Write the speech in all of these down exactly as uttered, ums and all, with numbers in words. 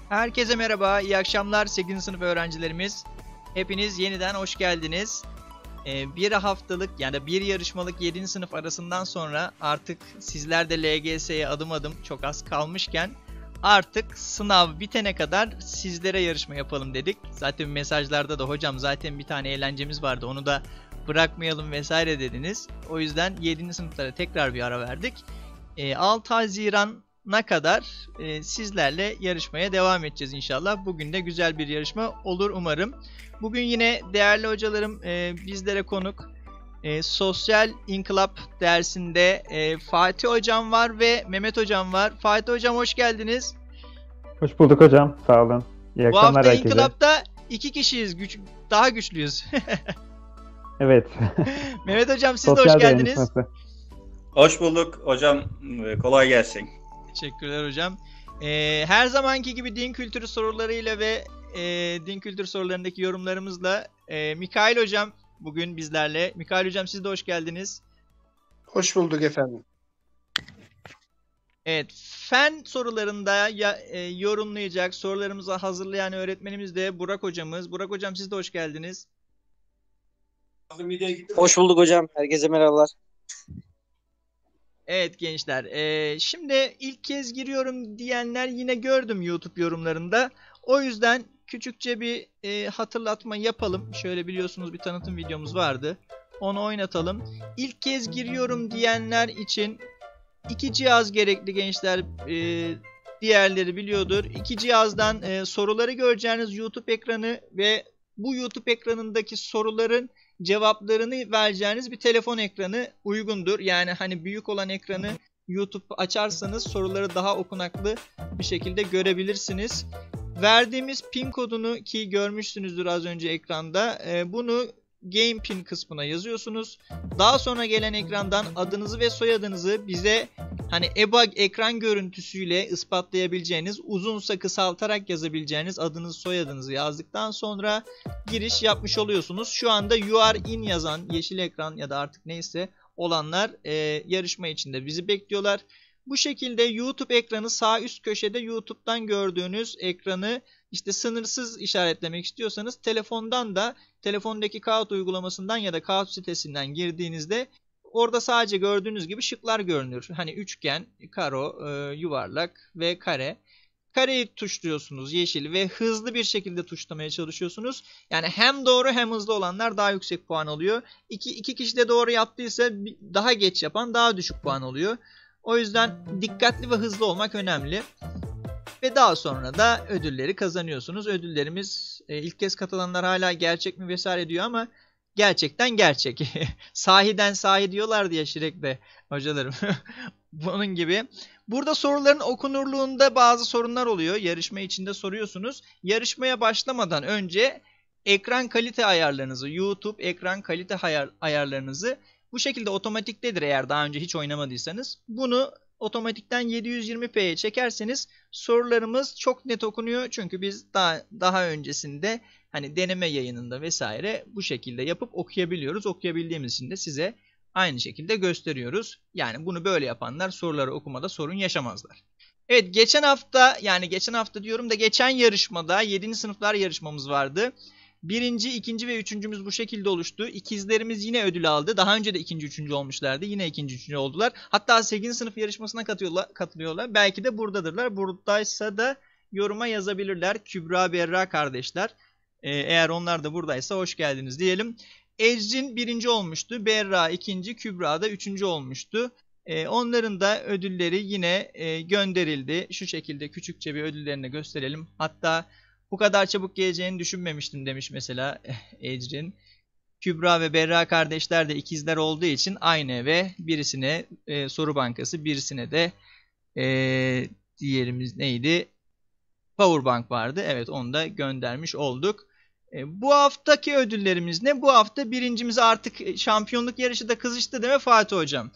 Herkese merhaba, iyi akşamlar sekizinci sınıf öğrencilerimiz. Hepiniz yeniden hoş geldiniz. Ee, bir haftalık yani bir yarışmalık yedinci sınıf arasından sonra artık sizler de L G S'ye adım adım çok az kalmışken artık sınav bitene kadar sizlere yarışma yapalım dedik. Zaten mesajlarda da hocam zaten bir tane eğlencemiz vardı, onu da bırakmayalım vesaire dediniz. O yüzden yedinci sınıflara tekrar bir ara verdik. Ee, altı Haziran'a kadar e, sizlerle yarışmaya devam edeceğiz inşallah. Bugün de güzel bir yarışma olur umarım. Bugün yine değerli hocalarım e, bizlere konuk. E, Sosyal İnkılap dersinde e, Fatih hocam var ve Mehmet hocam var. Fatih hocam hoş geldiniz. Hoş bulduk hocam. Sağ olun. İyi Bu akşamlar hafta herkese. İnkılap'ta iki kişiyiz. Güç, daha güçlüyüz. Evet. Mehmet hocam siz de Sosyal hoş geldiniz. dayanışması. Hoş bulduk hocam. Kolay gelsin. Teşekkürler hocam. Ee, her zamanki gibi din kültürü sorularıyla ve e, din kültürü sorularındaki yorumlarımızla e, Mikail hocam bugün bizlerle. Mikail hocam siz de hoş geldiniz. Hoş bulduk efendim. Evet, fen sorularında ya, e, yorumlayacak, sorularımızı hazırlayan öğretmenimiz de Burak hocamız. Burak hocam siz de hoş geldiniz. Hoş bulduk hocam. Herkese merhabalar. Evet gençler, e, şimdi ilk kez giriyorum diyenler yine gördüm YouTube yorumlarında. O yüzden küçükçe bir e, hatırlatma yapalım. Şöyle biliyorsunuz bir tanıtım videomuz vardı. Onu oynatalım. İlk kez giriyorum diyenler için iki cihaz gerekli gençler. E, diğerleri biliyordur. İki cihazdan e, soruları göreceğiniz YouTube ekranı ve bu YouTube ekranındaki soruların cevaplarını vereceğiniz bir telefon ekranı uygundur. Yani hani büyük olan ekranı YouTube açarsanız soruları daha okunaklı bir şekilde görebilirsiniz. Verdiğimiz pin kodunu ki görmüşsünüzdür az önce ekranda. Bunu Game Pin kısmına yazıyorsunuz. Daha sonra gelen ekrandan adınızı ve soyadınızı bize hani E B A ekran görüntüsüyle ispatlayabileceğiniz, uzunsa kısaltarak yazabileceğiniz adınızı soyadınızı yazdıktan sonra giriş yapmış oluyorsunuz. Şu anda You Are In yazan yeşil ekran ya da artık neyse olanlar e, yarışma içinde bizi bekliyorlar. Bu şekilde YouTube ekranı sağ üst köşede YouTube'dan gördüğünüz ekranı işte sınırsız işaretlemek istiyorsanız telefondan da telefondaki Kahoot uygulamasından ya da Kahoot sitesinden girdiğinizde orada sadece gördüğünüz gibi şıklar görünür. Hani üçgen, karo, e, yuvarlak ve kare. Kareyi tuşluyorsunuz yeşil ve hızlı bir şekilde tuşlamaya çalışıyorsunuz. Yani hem doğru hem hızlı olanlar daha yüksek puan alıyor. İki, iki kişi de doğru yaptıysa daha geç yapan daha düşük puan alıyor. O yüzden dikkatli ve hızlı olmak önemli. Ve daha sonra da ödülleri kazanıyorsunuz. Ödüllerimiz e, ilk kez katılanlar hala gerçek mi vesaire diyor ama gerçekten gerçek. Sahiden sahi diyorlar diye Şirek'te hocalarım. Bunun gibi. Burada soruların okunurluğunda bazı sorunlar oluyor. Yarışma içinde soruyorsunuz. Yarışmaya başlamadan önce ekran kalite ayarlarınızı, YouTube ekran kalite ayar, ayarlarınızı bu şekilde otomatiktedir eğer daha önce hiç oynamadıysanız. Bunu otomatikten yedi yüz yirmi p'ye çekerseniz sorularımız çok net okunuyor. Çünkü biz daha daha öncesinde hani deneme yayınında vesaire bu şekilde yapıp okuyabiliyoruz. Okuyabildiğimiz için de size aynı şekilde gösteriyoruz. Yani bunu böyle yapanlar soruları okumada sorun yaşamazlar. Evet geçen hafta yani geçen hafta diyorum da geçen yarışmada yedinci sınıflar yarışmamız vardı. Birinci, ikinci ve üçüncümüz bu şekilde oluştu. İkizlerimiz yine ödül aldı. Daha önce de ikinci, üçüncü olmuşlardı. Yine ikinci, üçüncü oldular. Hatta sekizinci sınıf yarışmasına katılıyorlar. katılıyorlar. Belki de buradadırlar. Buradaysa da yoruma yazabilirler. Kübra, Berra kardeşler. Ee, eğer onlar da buradaysa hoş geldiniz diyelim. Ecrin birinci olmuştu. Berra ikinci, Kübra da üçüncü olmuştu. Ee, onların da ödülleri yine e, gönderildi. Şu şekilde küçükçe bir ödüllerini gösterelim. Hatta bu kadar çabuk geleceğini düşünmemiştim demiş mesela Ecrin. Kübra ve Berra kardeşler de ikizler olduğu için aynı eve birisine e, soru bankası birisine de e, diğerimiz neydi? Powerbank vardı. Evet onu da göndermiş olduk. E, bu haftaki ödüllerimiz ne? Bu hafta birincimiz artık şampiyonluk yarışı da kızıştı değil mi Fatih hocam?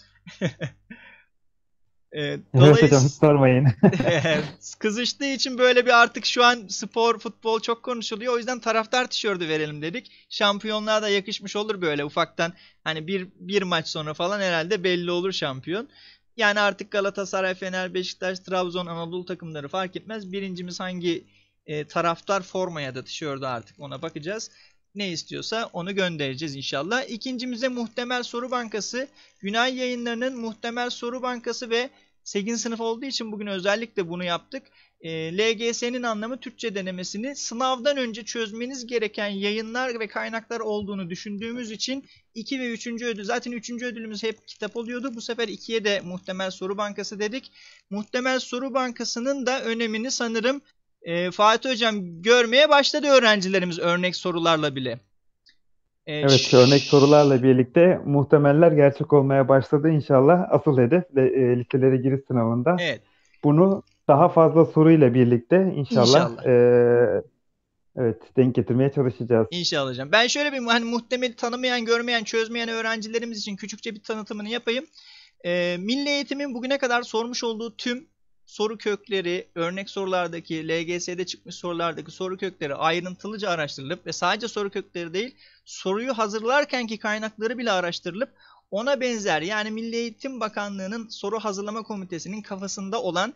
Evet hocam hiç sormayın. Kızıştığı için böyle bir artık şu an spor, futbol çok konuşuluyor. O yüzden taraftar tişörtü verelim dedik. Şampiyonluğa da yakışmış olur böyle ufaktan. Hani bir, bir maç sonra falan herhalde belli olur şampiyon. Yani artık Galatasaray, Fener, Beşiktaş, Trabzon, Anadolu takımları fark etmez. Birincimiz hangi e, taraftar formaya da tişörde artık ona bakacağız. Ne istiyorsa onu göndereceğiz inşallah. İkincimize muhtemel soru bankası. Günay Yayınları'nın muhtemel soru bankası ve sekizinci sınıf olduğu için bugün özellikle bunu yaptık. E, L G S'nin anlamı Türkçe denemesini sınavdan önce çözmeniz gereken yayınlar ve kaynaklar olduğunu düşündüğümüz için iki ve üçüncü ödül, zaten üçüncü ödülümüz hep kitap oluyordu. Bu sefer ikiye de muhtemel soru bankası dedik. Muhtemel soru bankasının da önemini sanırım e, Fatih Hocam görmeye başladı öğrencilerimiz örnek sorularla bile. E, Evet, örnek sorularla birlikte muhtemeller gerçek olmaya başladı inşallah. Asıl hedef de, e, liselere giriş sınavında. Evet. Bunu daha fazla soruyla birlikte inşallah, İnşallah. e, evet denk getirmeye çalışacağız. İnşallah hocam. Ben şöyle bir hani muhtemeli tanımayan, görmeyen, çözmeyen öğrencilerimiz için küçükçe bir tanıtımını yapayım. E, Milli Eğitim'in bugüne kadar sormuş olduğu tüm soru kökleri, örnek sorulardaki, L G S'de çıkmış sorulardaki soru kökleri ayrıntılıca araştırılıp ve sadece soru kökleri değil, soruyu hazırlarkenki kaynakları bile araştırılıp ona benzer, yani Milli Eğitim Bakanlığı'nın soru hazırlama komitesinin kafasında olan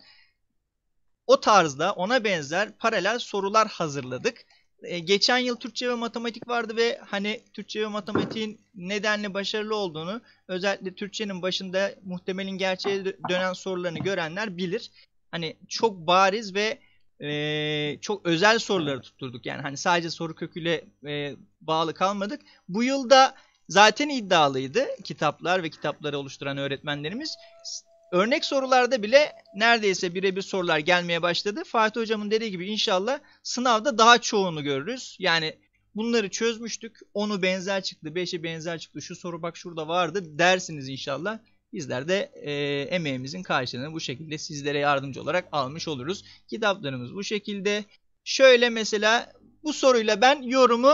o tarzda ona benzer paralel sorular hazırladık. Ee, geçen yıl Türkçe ve matematik vardı ve hani Türkçe ve matematiğin nedenle başarılı olduğunu, özellikle Türkçenin başında muhtemelin gerçeğe dönen sorularını görenler bilir. Hani çok bariz ve e, çok özel soruları tutturduk. Yani hani sadece soru köküyle e, bağlı kalmadık. Bu yılda zaten iddialıydı kitaplar ve kitapları oluşturan öğretmenlerimiz. Örnek sorularda bile neredeyse birebir sorular gelmeye başladı. Fatih Hocam'ın dediği gibi inşallah sınavda daha çoğunu görürüz. Yani bunları çözmüştük. onu benzer çıktı, beşi benzer çıktı. Şu soru bak şurada vardı dersiniz inşallah. Bizler de e, emeğimizin karşılığını bu şekilde sizlere yardımcı olarak almış oluruz. Kitaplarımız bu şekilde. Şöyle mesela bu soruyla ben yorumu,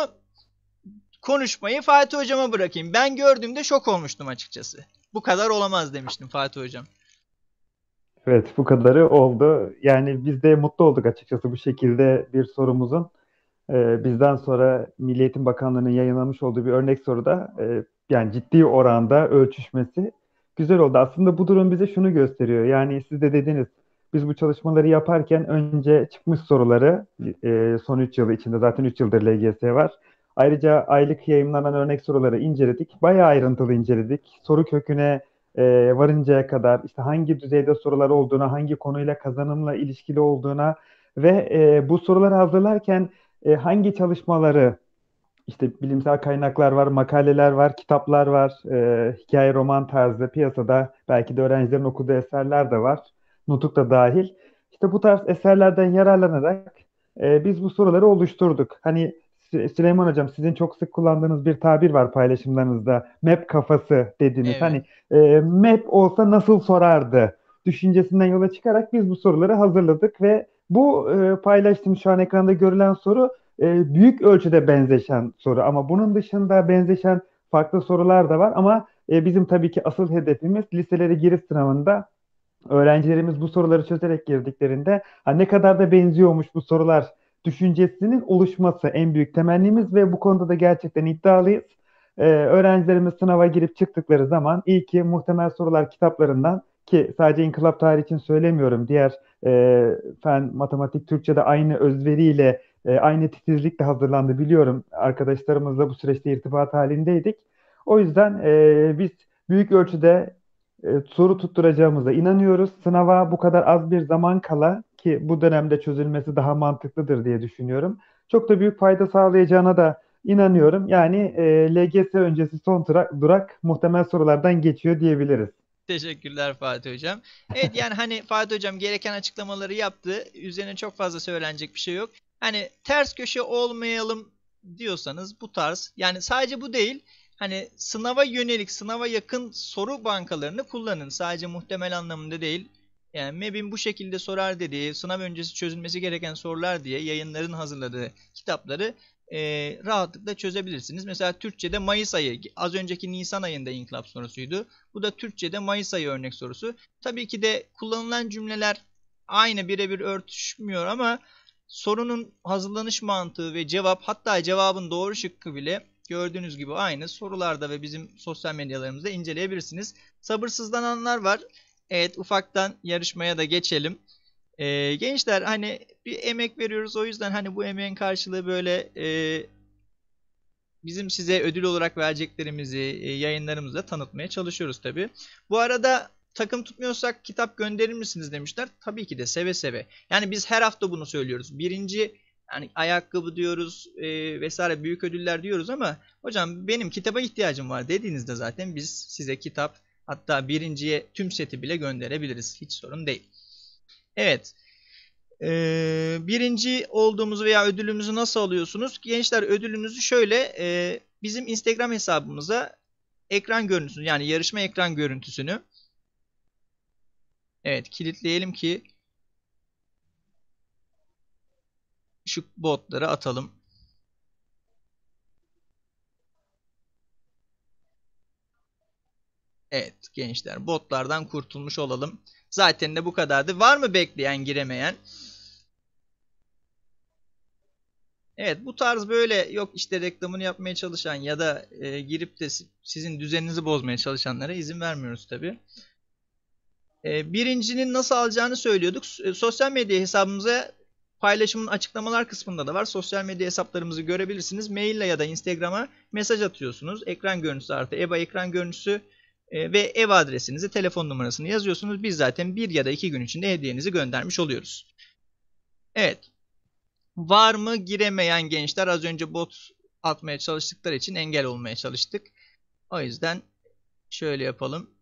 konuşmayı Fatih Hocam'a bırakayım. Ben gördüğümde şok olmuştum açıkçası. Bu kadar olamaz demiştim Fatih Hocam. Evet, bu kadarı oldu. Yani biz de mutlu olduk açıkçası bu şekilde bir sorumuzun e, bizden sonra Milli Eğitim Bakanlığı'nın yayınlamış olduğu bir örnek soruda e, yani ciddi oranda ölçüşmesi güzel oldu. Aslında bu durum bize şunu gösteriyor. Yani siz de dediniz, biz bu çalışmaları yaparken önce çıkmış soruları e, son üç yıl içinde, zaten üç yıldır L G S var. Ayrıca aylık yayımlanan örnek soruları inceledik. Bayağı ayrıntılı inceledik. Soru köküne e, varıncaya kadar işte hangi düzeyde sorular olduğuna, hangi konuyla kazanımla ilişkili olduğuna ve e, bu soruları hazırlarken e, hangi çalışmaları, işte bilimsel kaynaklar var, makaleler var, kitaplar var, e, hikaye roman tarzı piyasada belki de öğrencilerin okuduğu eserler de var, Nutuk da dahil. İşte bu tarz eserlerden yararlanarak e, biz bu soruları oluşturduk. Hani Sü- Süleyman Hocam, sizin çok sık kullandığınız bir tabir var paylaşımlarınızda. Map kafası dediniz. Evet. Hani e, map olsa nasıl sorardı düşüncesinden yola çıkarak biz bu soruları hazırladık ve bu e, paylaştığım şu an ekranda görülen soru e, büyük ölçüde benzeşen soru, ama bunun dışında benzeşen farklı sorular da var, ama e, bizim tabii ki asıl hedefimiz liselere giriş sınavında öğrencilerimiz bu soruları çözerek girdiklerinde ha, ne kadar da benziyormuş bu sorular düşüncesinin oluşması en büyük temennimiz ve bu konuda da gerçekten iddialıyız. Ee, öğrencilerimiz sınava girip çıktıkları zaman iyi ki muhtemel sorular kitaplarından, ki sadece inkılap tarihi için söylemiyorum, diğer e, fen, matematik, Türkçe'de aynı özveriyle, e, aynı titizlikle hazırlandı biliyorum. Arkadaşlarımızla bu süreçte irtibat halindeydik. O yüzden e, biz büyük ölçüde e, soru tutturacağımıza inanıyoruz. Sınava bu kadar az bir zaman kala, ki bu dönemde çözülmesi daha mantıklıdır diye düşünüyorum, çok da büyük fayda sağlayacağına da inanıyorum. Yani e, L G S öncesi son tura- durak muhtemel sorulardan geçiyor diyebiliriz. Teşekkürler Fatih Hocam. Evet, yani hani Fatih Hocam gereken açıklamaları yaptı. Üzerine çok fazla söylenecek bir şey yok. Hani ters köşe olmayalım diyorsanız bu tarz, yani sadece bu değil. Hani sınava yönelik, sınava yakın soru bankalarını kullanın. Sadece muhtemel anlamında değil. Yani M E B'in bu şekilde sorar dediği, sınav öncesi çözülmesi gereken sorular diye yayınların hazırladığı kitapları e, rahatlıkla çözebilirsiniz. Mesela Türkçe'de Mayıs ayı, az önceki Nisan ayında inkılap sorusuydu. Bu da Türkçe'de Mayıs ayı örnek sorusu. Tabii ki de kullanılan cümleler aynı, birebir örtüşmüyor ama sorunun hazırlanış mantığı ve cevap, hatta cevabın doğru şıkkı bile gördüğünüz gibi aynı. Sorularda ve bizim sosyal medyalarımızda inceleyebilirsiniz. Sabırsızlananlar var. Evet, ufaktan yarışmaya da geçelim. Ee, gençler hani bir emek veriyoruz, o yüzden hani bu emeğin karşılığı böyle e, bizim size ödül olarak vereceklerimizi e, yayınlarımızda tanıtmaya çalışıyoruz tabii. Bu arada takım tutmuyorsak kitap gönderir misiniz demişler. Tabii ki de seve seve. Yani biz her hafta bunu söylüyoruz. Birinci yani ayakkabı diyoruz e, vesaire büyük ödüller diyoruz ama hocam benim kitaba ihtiyacım var dediğinizde zaten biz size kitap, hatta birinciye tüm seti bile gönderebiliriz. Hiç sorun değil. Evet. Ee, birinci olduğumuzu veya ödülümüzü nasıl alıyorsunuz? Gençler, ödülünüzü şöyle e, bizim Instagram hesabımıza ekran görüntüsünü, yani yarışma ekran görüntüsünü, evet, kilitleyelim ki şu botları atalım. Evet gençler, botlardan kurtulmuş olalım. Zaten de bu kadardı. Var mı bekleyen, giremeyen? Evet, bu tarz böyle yok işte reklamını yapmaya çalışan ya da e, girip de sizin düzeninizi bozmaya çalışanlara izin vermiyoruz tabii. E, birincinin nasıl alacağını söylüyorduk. E, sosyal medya hesabımıza paylaşımın açıklamalar kısmında da var. Sosyal medya hesaplarımızı görebilirsiniz. Maille ya da Instagram'a mesaj atıyorsunuz. Ekran görüntüsü artı E B A ekran görüntüsü e, ve ev adresinizi, telefon numarasını yazıyorsunuz. Biz zaten bir ya da iki gün içinde hediyenizi göndermiş oluyoruz. Evet. Var mı giremeyen gençler? Az önce bot atmaya çalıştıkları için engel olmaya çalıştık. O yüzden şöyle yapalım.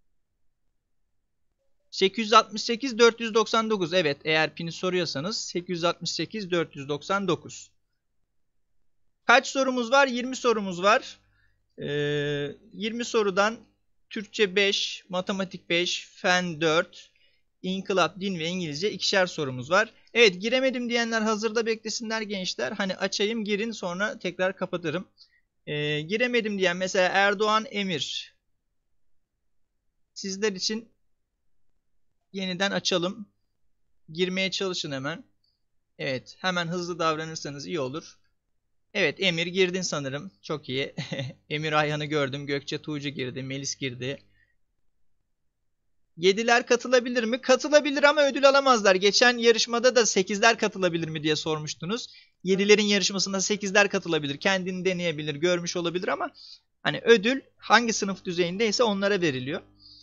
sekiz yüz altmış sekiz dört yüz doksan dokuz. Evet, eğer pini soruyorsanız sekiz yüz altmış sekiz dört yüz doksan dokuz. Kaç sorumuz var? yirmi sorumuz var. Ee, yirmi sorudan Türkçe beş, matematik beş, fen dört, İnkılap, din ve İngilizce ikişer sorumuz var. Evet, giremedim diyenler hazırda beklesinler gençler. Hani açayım, girin, sonra tekrar kapatırım. Ee, giremedim diyen mesela Erdoğan Emir. Sizler için yeniden açalım. Girmeye çalışın hemen. Evet, hemen hızlı davranırsanız iyi olur. Evet, Emir girdin sanırım. Çok iyi. Emir Ayhan'ı gördüm. Gökçe Tuğcu girdi. Melis girdi. yediler katılabilir mi? Katılabilir ama ödül alamazlar. Geçen yarışmada da sekizler katılabilir mi diye sormuştunuz. yedilerin yarışmasında sekizler katılabilir. Kendini deneyebilir, görmüş olabilir ama hani ödül hangi sınıf düzeyindeyse onlara veriliyor.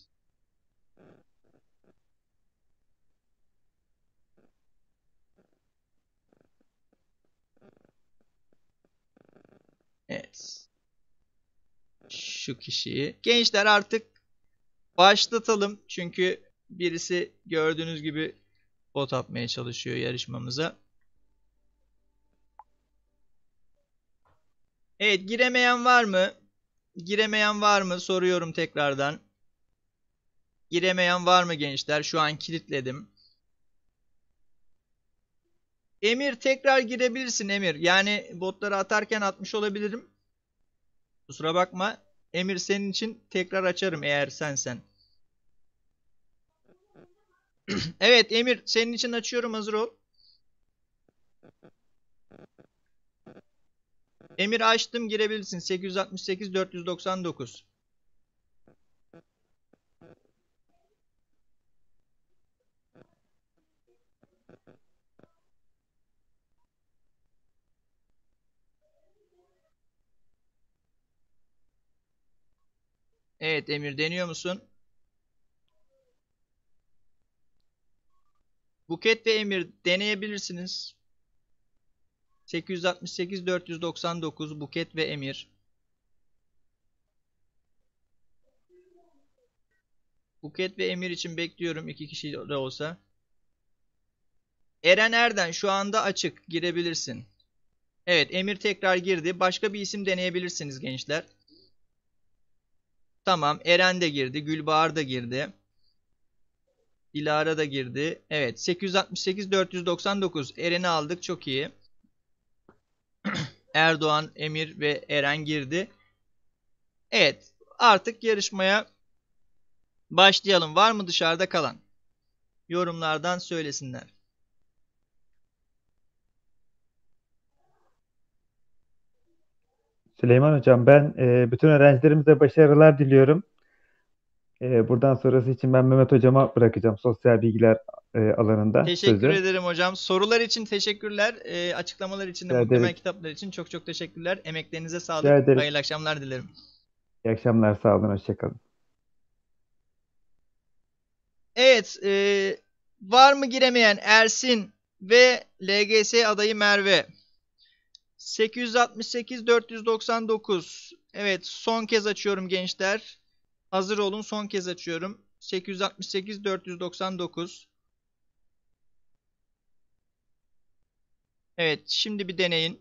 Evet. Şu kişiyi. Gençler artık başlatalım. Çünkü birisi gördüğünüz gibi bot atmaya çalışıyor yarışmamıza. Evet, giremeyen var mı? Giremeyen var mı? Soruyorum tekrardan. Giremeyen var mı gençler? Şu an kilitledim. Emir, tekrar girebilirsin Emir. Yani botları atarken atmış olabilirim. Kusura bakma. Emir, senin için tekrar açarım eğer sensen. Evet Emir, senin için açıyorum, hazır ol. Emir, açtım, girebilirsin. sekiz yüz altmış sekiz dört yüz doksan dokuz. Evet Emir, deniyor musun? Buket ve Emir deneyebilirsiniz. sekiz yüz altmış sekiz dört yüz doksan dokuz Buket ve Emir. Buket ve Emir için bekliyorum, iki kişi de olsa. Eren Erden şu anda açık, girebilirsin. Evet, Emir tekrar girdi. Başka bir isim deneyebilirsiniz gençler. Tamam, Eren de girdi. Gülbahar da girdi. Dilara da girdi. Evet, sekiz yüz altmış sekiz dört yüz doksan dokuz. Eren'i aldık, çok iyi. Erdoğan, Emir ve Eren girdi. Evet, artık yarışmaya başlayalım. Var mı dışarıda kalan? Yorumlardan söylesinler. Süleyman Hocam, ben e, bütün öğrencilerimize başarılar diliyorum. E, buradan sonrası için ben Mehmet Hocam'a bırakacağım sosyal bilgiler e, alanında Teşekkür sözü. ederim hocam. Sorular için teşekkürler. E, açıklamalar için de Rica muhtemel ederim. kitaplar için çok çok teşekkürler. Emeklerinize Rica sağlık. ederim. Hayırlı akşamlar dilerim. İyi akşamlar, sağ olun, hoşçakalın. Evet, e, var mı giremeyen Ersin ve L G S adayı Merve? sekiz yüz altmış sekiz dört yüz doksan dokuz. Evet, son kez açıyorum gençler. Hazır olun, son kez açıyorum. sekiz yüz altmış sekiz dört yüz doksan dokuz. Evet, şimdi bir deneyin.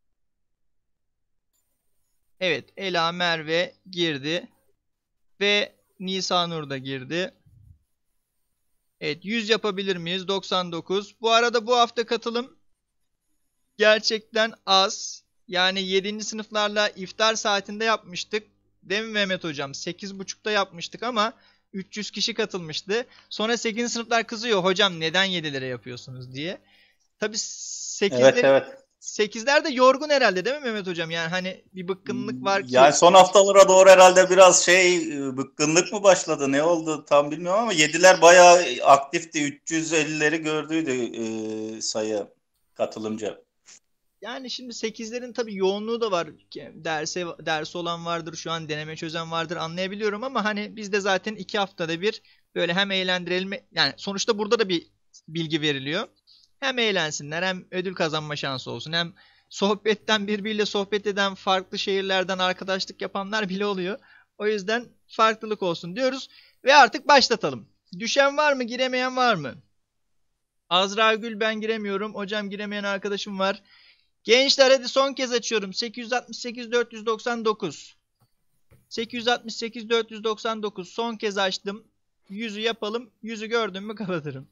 Evet, Ela Merve girdi. Ve Nisa Nur da girdi. Evet, yüz yapabilir miyiz? doksan dokuz. Bu arada bu hafta katılım gerçekten az. Yani yedinci sınıflarla iftar saatinde yapmıştık. Değil mi Mehmet hocam? sekiz buçukta yapmıştık ama üç yüz kişi katılmıştı. Sonra sekizinci sınıflar kızıyor. Hocam neden yedilere yapıyorsunuz diye. Tabii Evet, sekizler, evet. sekizler de yorgun herhalde değil mi Mehmet hocam? Yani hani bir bıkkınlık var ki. Yani son haftalara doğru herhalde biraz şey bıkkınlık mı başladı, ne oldu tam bilmiyorum ama yediler bayağı aktifti. üç yüz ellileri gördüydü e, sayı katılımcı. Yani şimdi sekizlerin tabii yoğunluğu da var. Derse dersi olan vardır, şu an deneme çözen vardır, anlayabiliyorum ama hani biz de zaten iki haftada bir böyle hem eğlendirelim, yani sonuçta burada da bir bilgi veriliyor. Hem eğlensinler, hem ödül kazanma şansı olsun, hem sohbetten birbiriyle sohbet eden, farklı şehirlerden arkadaşlık yapanlar bile oluyor. O yüzden farklılık olsun diyoruz ve artık başlatalım. Düşen var mı, giremeyen var mı? Azra Gül, ben giremiyorum. Hocam giremeyen arkadaşım var. Gençler hadi son kez açıyorum. sekiz yüz altmış sekiz dört yüz doksan dokuz. sekiz yüz altmış sekiz dört yüz doksan dokuz son kez açtım. yüzü yapalım. yüzü gördüm mü kapatırım.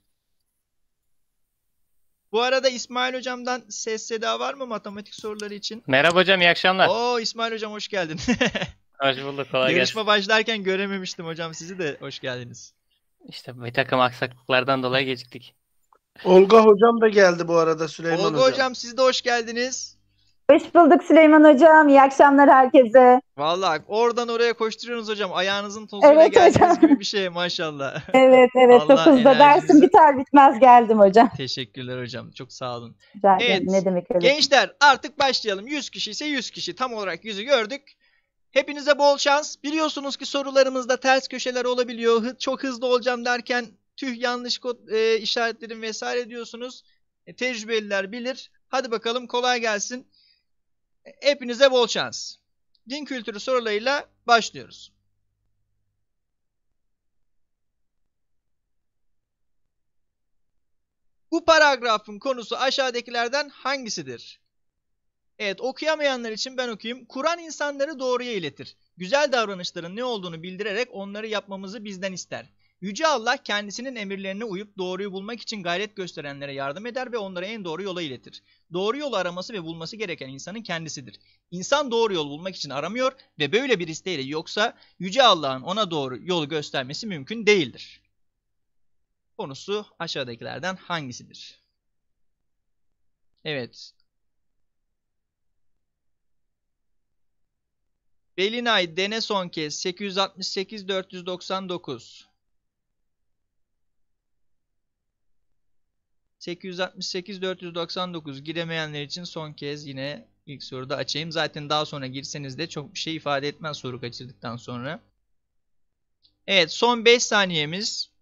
Bu arada İsmail hocamdan ses seda var mı matematik soruları için? Merhaba hocam, iyi akşamlar. Oo İsmail hocam, hoş geldin. Hoş bulduk, kolay Yarışma gelsin. başlarken görememiştim hocam sizi de, hoş geldiniz. İşte bir takım aksaklıklardan dolayı geciktik. Olga hocam da geldi bu arada, Süleyman Olga hocam. hocam, siz de hoş geldiniz. Hoş bulduk Süleyman Hocam. İyi akşamlar herkese. Vallahi oradan oraya koşturuyorsunuz hocam. Ayağınızın tozuyla Evet geldiğiniz hocam. gibi bir şey maşallah. Evet evet. Allah dokuzda dersim enerjinizi- biter bitmez geldim hocam. Teşekkürler hocam. Çok sağ olun. Rica Evet. ederim. Ne demek öyle. Gençler artık başlayalım. yüz kişi ise yüz kişi. Tam olarak yüzü gördük. Hepinize bol şans. Biliyorsunuz ki sorularımızda ters köşeler olabiliyor. Hı- çok hızlı olacağım derken tüh yanlış kod, e, işaretlerim vesaire diyorsunuz. E, tecrübeliler bilir. Hadi bakalım, kolay gelsin. E, Hepinize bol şans. Din kültürü sorularıyla başlıyoruz. Bu paragrafın konusu aşağıdakilerden hangisidir? Evet, okuyamayanlar için ben okuyayım. Kur'an insanları doğruya iletir. Güzel davranışların ne olduğunu bildirerek onları yapmamızı bizden ister. Yüce Allah kendisinin emirlerine uyup doğruyu bulmak için gayret gösterenlere yardım eder ve onları en doğru yola iletir. Doğru yolu araması ve bulması gereken insanın kendisidir. İnsan doğru yol bulmak için aramıyor ve böyle bir isteğiyle yoksa Yüce Allah'ın ona doğru yolu göstermesi mümkün değildir. Konusu aşağıdakilerden hangisidir? Evet. Belinay dene son kez. sekiz yüz altmış sekiz dört yüz doksan dokuz. sekiz yüz altmış sekiz dört yüz doksan dokuz giremeyenler için son kez yine ilk soruda açayım. Zaten daha sonra girseniz de çok bir şey ifade etmez soru kaçırdıktan sonra. Evet, son beş saniyemiz.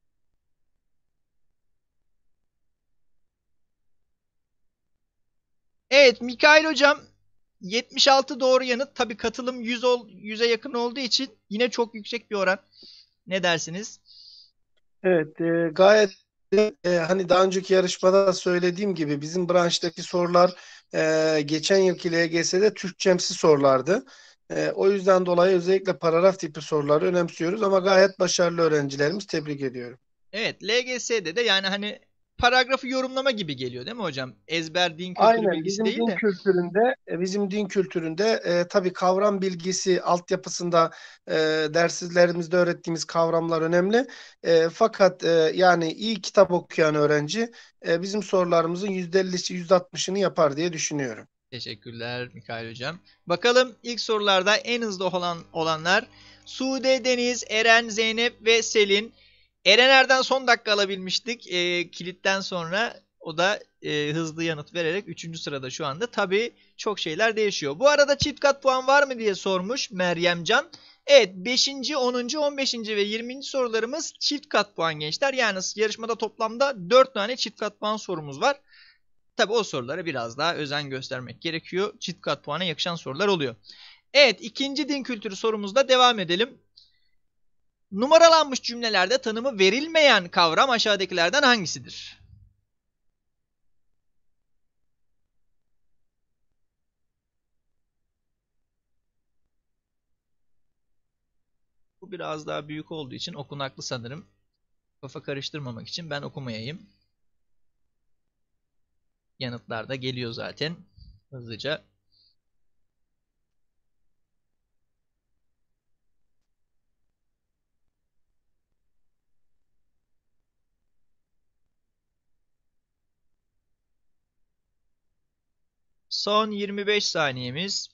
Evet, Mikail hocam yetmiş altı doğru yanıt. Tabii katılım yüz ol, yüze yakın olduğu için yine çok yüksek bir oran. Ne dersiniz? Evet, e, gayet e, hani daha önceki yarışmada da söylediğim gibi bizim branştaki sorular e, geçen yılki L G S'de Türkçemsi sorulardı. E, o yüzden dolayı özellikle paragraf tipi soruları önemsiyoruz ama gayet başarılı öğrencilerimiz, tebrik ediyorum. Evet, L G S'de de yani hani paragrafı yorumlama gibi geliyor değil mi hocam? Ezber din kültürü Aynen, bilgisi bizim değil din de. kültüründe e, bizim din kültüründe e, tabii kavram bilgisi altyapısında e, derslerimizde öğrettiğimiz kavramlar önemli. E, fakat e, yani iyi kitap okuyan öğrenci e, bizim sorularımızın yüzde ellisi yüzde altmışını yapar diye düşünüyorum. Teşekkürler Mikail hocam. Bakalım ilk sorularda en hızlı olan olanlar Sude, Deniz, Eren, Zeynep ve Selin. Erener'den son dakika alabilmiştik e, kilitten sonra. O da e, hızlı yanıt vererek üçüncü sırada şu anda. Tabii çok şeyler değişiyor. Bu arada çift kat puan var mı diye sormuş Meryem Can. Evet, beşinci, onuncu, on beşinci ve yirminci sorularımız çift kat puan gençler. Yani yarışmada toplamda dört tane çift kat puan sorumuz var. Tabii o sorulara biraz daha özen göstermek gerekiyor. Çift kat puana yakışan sorular oluyor. Evet, ikinci din kültürü sorumuzda devam edelim. Numaralanmış cümlelerde tanımı verilmeyen kavram aşağıdakilerden hangisidir? Bu biraz daha büyük olduğu için okunaklı sanırım. Kafa karıştırmamak için ben okumayayım. Yanıtlar da geliyor zaten hızlıca. Son yirmi beş saniyemiz.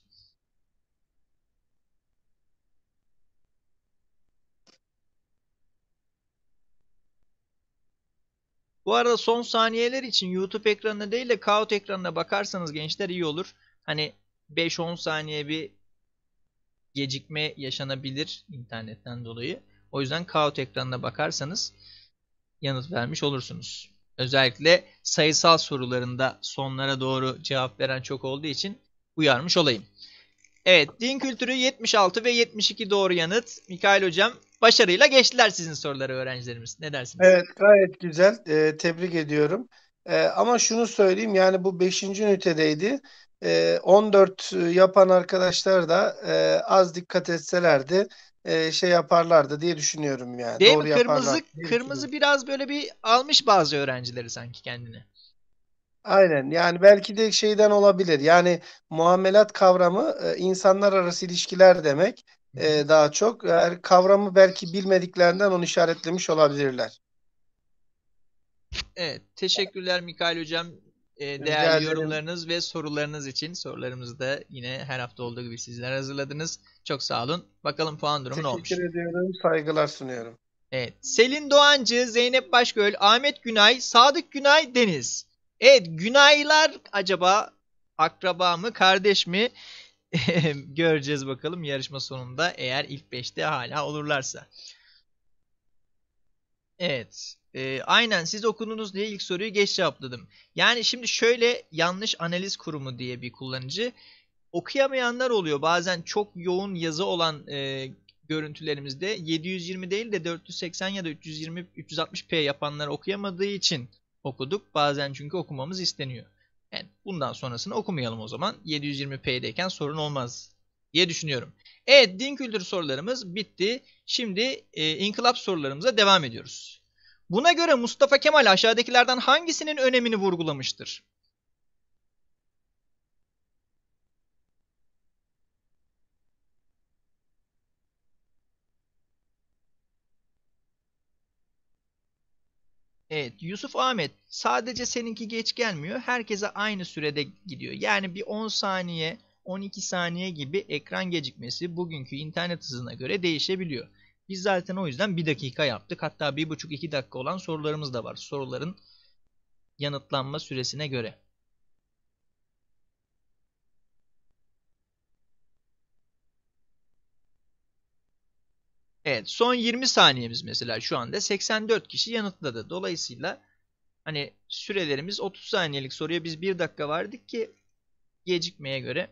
Bu arada son saniyeler için YouTube ekranına değil de Kahoot ekranına bakarsanız gençler iyi olur. Hani beş on saniye bir gecikme yaşanabilir internetten dolayı. O yüzden Kahoot ekranına bakarsanız yanıt vermiş olursunuz. Özellikle sayısal sorularında sonlara doğru cevap veren çok olduğu için uyarmış olayım. Evet, din kültürü yetmiş altı ve yetmiş iki doğru yanıt. Mikail hocam başarıyla geçtiler sizin soruları öğrencilerimiz. Ne dersiniz? Evet, gayet güzel. Ee, tebrik ediyorum. Ee, ama şunu söyleyeyim, yani bu beşinci ünitedeydi. Ee, on dört yapan arkadaşlar da e, az dikkat etselerdi e, şey yaparlardı diye düşünüyorum yani. Değil Doğru mi? Kırmızı yaparlardı diye kırmızı düşünüyorum. biraz böyle bir almış bazı öğrencileri sanki kendine. Aynen, yani belki de şeyden olabilir. Yani muamelat kavramı e, insanlar arası ilişkiler demek e, daha çok. Yani kavramı belki bilmediklerinden onu işaretlemiş olabilirler. Evet, teşekkürler Mikail hocam. Ee, Rica değerli ederim. yorumlarınız ve sorularınız için. Sorularımızı da yine her hafta olduğu gibi sizler hazırladınız. Çok sağ olun. Bakalım puan durumu ne olmuş? Teşekkür ediyorum. Saygılar sunuyorum. Evet. Selin Doğancı, Zeynep Başgöl, Ahmet Günay, Sadık Günay, Deniz. Evet, Günaylar acaba akraba mı, kardeş mi? Göreceğiz bakalım yarışma sonunda, eğer ilk beşte hala olurlarsa. Evet. E, aynen siz okudunuz diye ilk soruyu geç cevapladım. Yani şimdi şöyle, yanlış analiz kurumu diye bir kullanıcı. Okuyamayanlar oluyor. Bazen çok yoğun yazı olan e, görüntülerimizde yedi yüz yirmi değil de dört yüz seksen ya da üç yüz yirmi üç yüz altmış p yapanlar okuyamadığı için okuduk. Bazen çünkü okumamız isteniyor. Yani bundan sonrasını okumayalım o zaman. yedi yüz yirmi p'deyken sorun olmaz diye düşünüyorum. Evet, din kültürü sorularımız bitti. Şimdi e, inkılap sorularımıza devam ediyoruz. Buna göre Mustafa Kemal aşağıdakilerden hangisinin önemini vurgulamıştır? Evet, Yusuf Ahmet, sadece seninki geç gelmiyor. Herkese aynı sürede gidiyor. Yani bir on saniye, on iki saniye gibi ekran gecikmesi bugünkü internet hızına göre değişebiliyor. Biz zaten o yüzden bir dakika yaptık. Hatta bir buçuk iki dakika olan sorularımız da var. Soruların yanıtlanma süresine göre. Evet, son yirmi saniyemiz mesela şu anda seksen dört kişi yanıtladı. Dolayısıyla hani sürelerimiz otuz saniyelik soruya biz bir dakika verdik ki gecikmeye göre.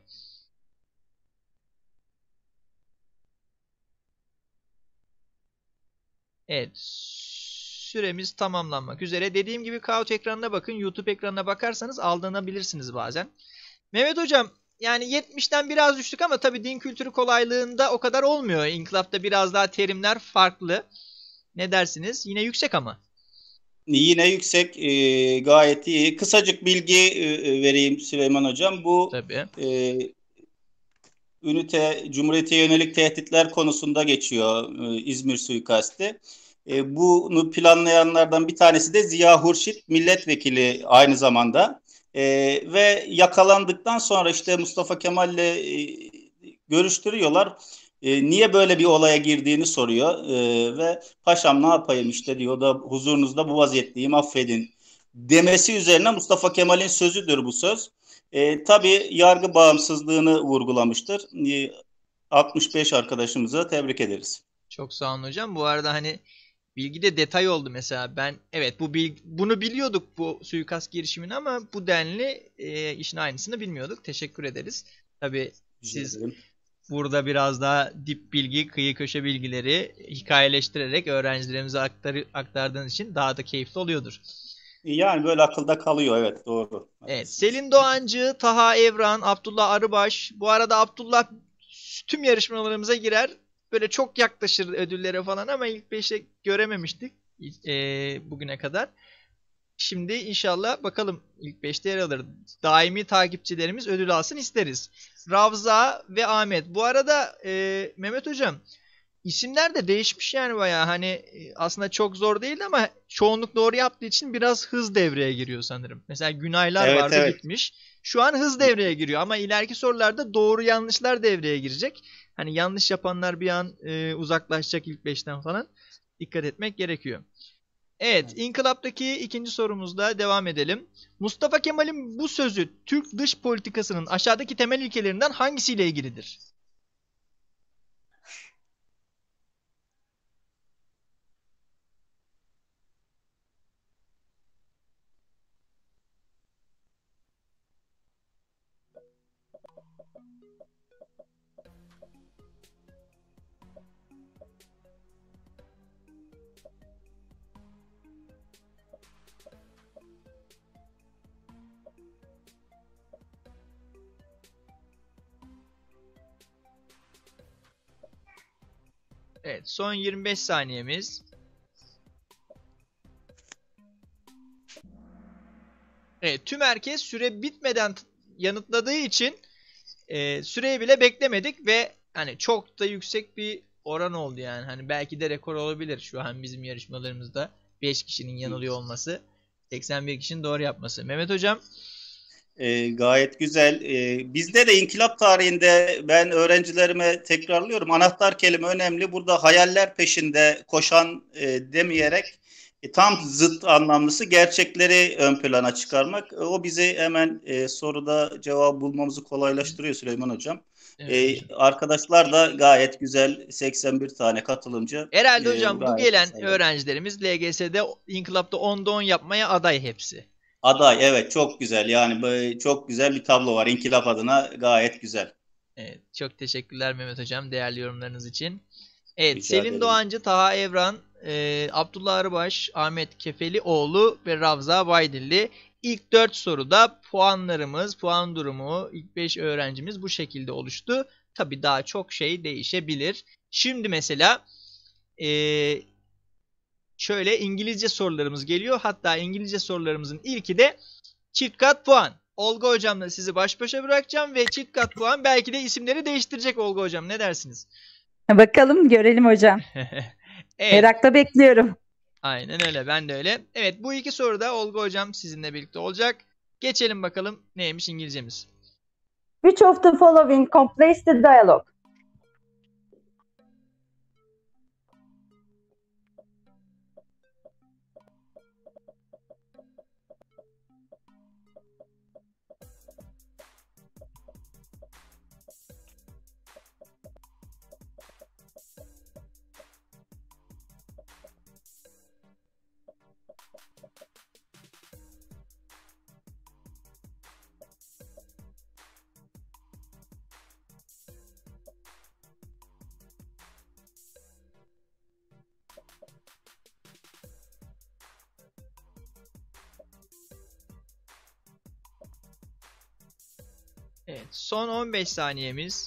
Evet, süremiz tamamlanmak üzere. Dediğim gibi Kahoot ekranına bakın. YouTube ekranına bakarsanız aldanabilirsiniz bazen. Mehmet hocam, yani yetmişten biraz düştük ama tabii din kültürü kolaylığında o kadar olmuyor. İnkılapta biraz daha terimler farklı. Ne dersiniz? Yine yüksek ama. Yine yüksek, e, gayet iyi. Kısacık bilgi e, vereyim Süleyman Hocam. Bu Tabii. e, ünite Cumhuriyete yönelik tehditler konusunda geçiyor, e, İzmir suikasti. E, bunu planlayanlardan bir tanesi de Ziya Hurşit, milletvekili aynı zamanda. E, ve yakalandıktan sonra işte Mustafa Kemal'le e, görüştürüyorlar. E, niye böyle bir olaya girdiğini soruyor. E, ve paşam ne yapayım işte diyor da huzurunuzda bu vaziyetteyim affedin demesi üzerine Mustafa Kemal'in sözüdür bu söz. E, tabii yargı bağımsızlığını vurgulamıştır. E, altmış beş arkadaşımıza tebrik ederiz. Çok sağ olun hocam. Bu arada hani bilgide detay oldu mesela. Ben evet bu bilgi, bunu biliyorduk bu suikast girişimini ama bu denli e, işin aynısını bilmiyorduk. Teşekkür ederiz. Tabii siz burada biraz daha dip bilgi, kıyı köşe bilgileri hikayeleştirerek öğrencilerimize aktar, aktardığınız için daha da keyifli oluyordur. Yani böyle akılda kalıyor, evet, doğru. Evet, Selin Doğancı, Taha Evran, Abdullah Arıbaş. Bu arada Abdullah tüm yarışmalarımıza girer. Böyle çok yaklaşır ödüllere falan ama ilk beşe görememiştik e, bugüne kadar. Şimdi inşallah bakalım ilk beşte yer alır. Daimi takipçilerimiz ödül alsın isteriz. Ravza ve Ahmet. Bu arada e, Mehmet Hocam isimler de değişmiş yani bayağı. Hani e, aslında çok zor değil ama çoğunluk doğru yaptığı için biraz hız devreye giriyor sanırım. Mesela Günaylar Evet, vardı evet. gitmiş. Şu an hız devreye giriyor ama ileriki sorularda doğru yanlışlar devreye girecek. Hani yanlış yapanlar bir an e, uzaklaşacak ilk beşten falan. Dikkat etmek gerekiyor. Evet, İnkılap'taki ikinci sorumuzla devam edelim. Mustafa Kemal'in bu sözü Türk dış politikasının aşağıdaki temel ilkelerinden hangisiyle ilgilidir? Evet, son yirmi beş saniyemiz. Evet, tüm herkes süre bitmeden yanıtladığı için e, süreyi bile beklemedik ve hani çok da yüksek bir oran oldu yani. Hani belki de rekor olabilir şu an bizim yarışmalarımızda beş kişinin yanılıyor olması, seksen bir kişinin doğru yapması. Mehmet Hocam. E, gayet güzel. E, bizde de inkılap tarihinde ben öğrencilerime tekrarlıyorum. Anahtar kelime önemli. Burada hayaller peşinde koşan e, demeyerek e, tam zıt anlamlısı gerçekleri ön plana çıkarmak. E, o bizi hemen e, soruda cevap bulmamızı kolaylaştırıyor Süleyman Hocam. Evet, E, arkadaşlar da gayet güzel, seksen bir tane katılımcı. herhalde E, hocam bu gayet gelen güzel. öğrencilerimiz L G S'de İnkılap'ta onda on yapmaya aday hepsi. Aday, evet, çok güzel. Yani böyle çok güzel bir tablo var. İnkılap adına gayet güzel. Evet, çok teşekkürler Mehmet Hocam değerli yorumlarınız için. Evet, Rica Selin ederim. Doğancı, Taha Evran, e, Abdullah Arıbaş, Ahmet Kefelioğlu ve Ravza Baydilli. İlk dört soruda puanlarımız, puan durumu, ilk beş öğrencimiz bu şekilde oluştu. Tabii daha çok şey değişebilir. Şimdi mesela e, şöyle İngilizce sorularımız geliyor. Hatta İngilizce sorularımızın ilki de çift kat puan. Olga Hocam'la sizi baş başa bırakacağım ve çift kat puan belki de isimleri değiştirecek Olga Hocam. Ne dersiniz? Bakalım görelim hocam. Evet. Merakla bekliyorum. Aynen öyle. Ben de öyle. Evet, bu iki soruda Olga Hocam sizinle birlikte olacak. Geçelim bakalım neymiş İngilizcemiz. Which of the following completes the dialogue? Evet, son on beş saniyemiz.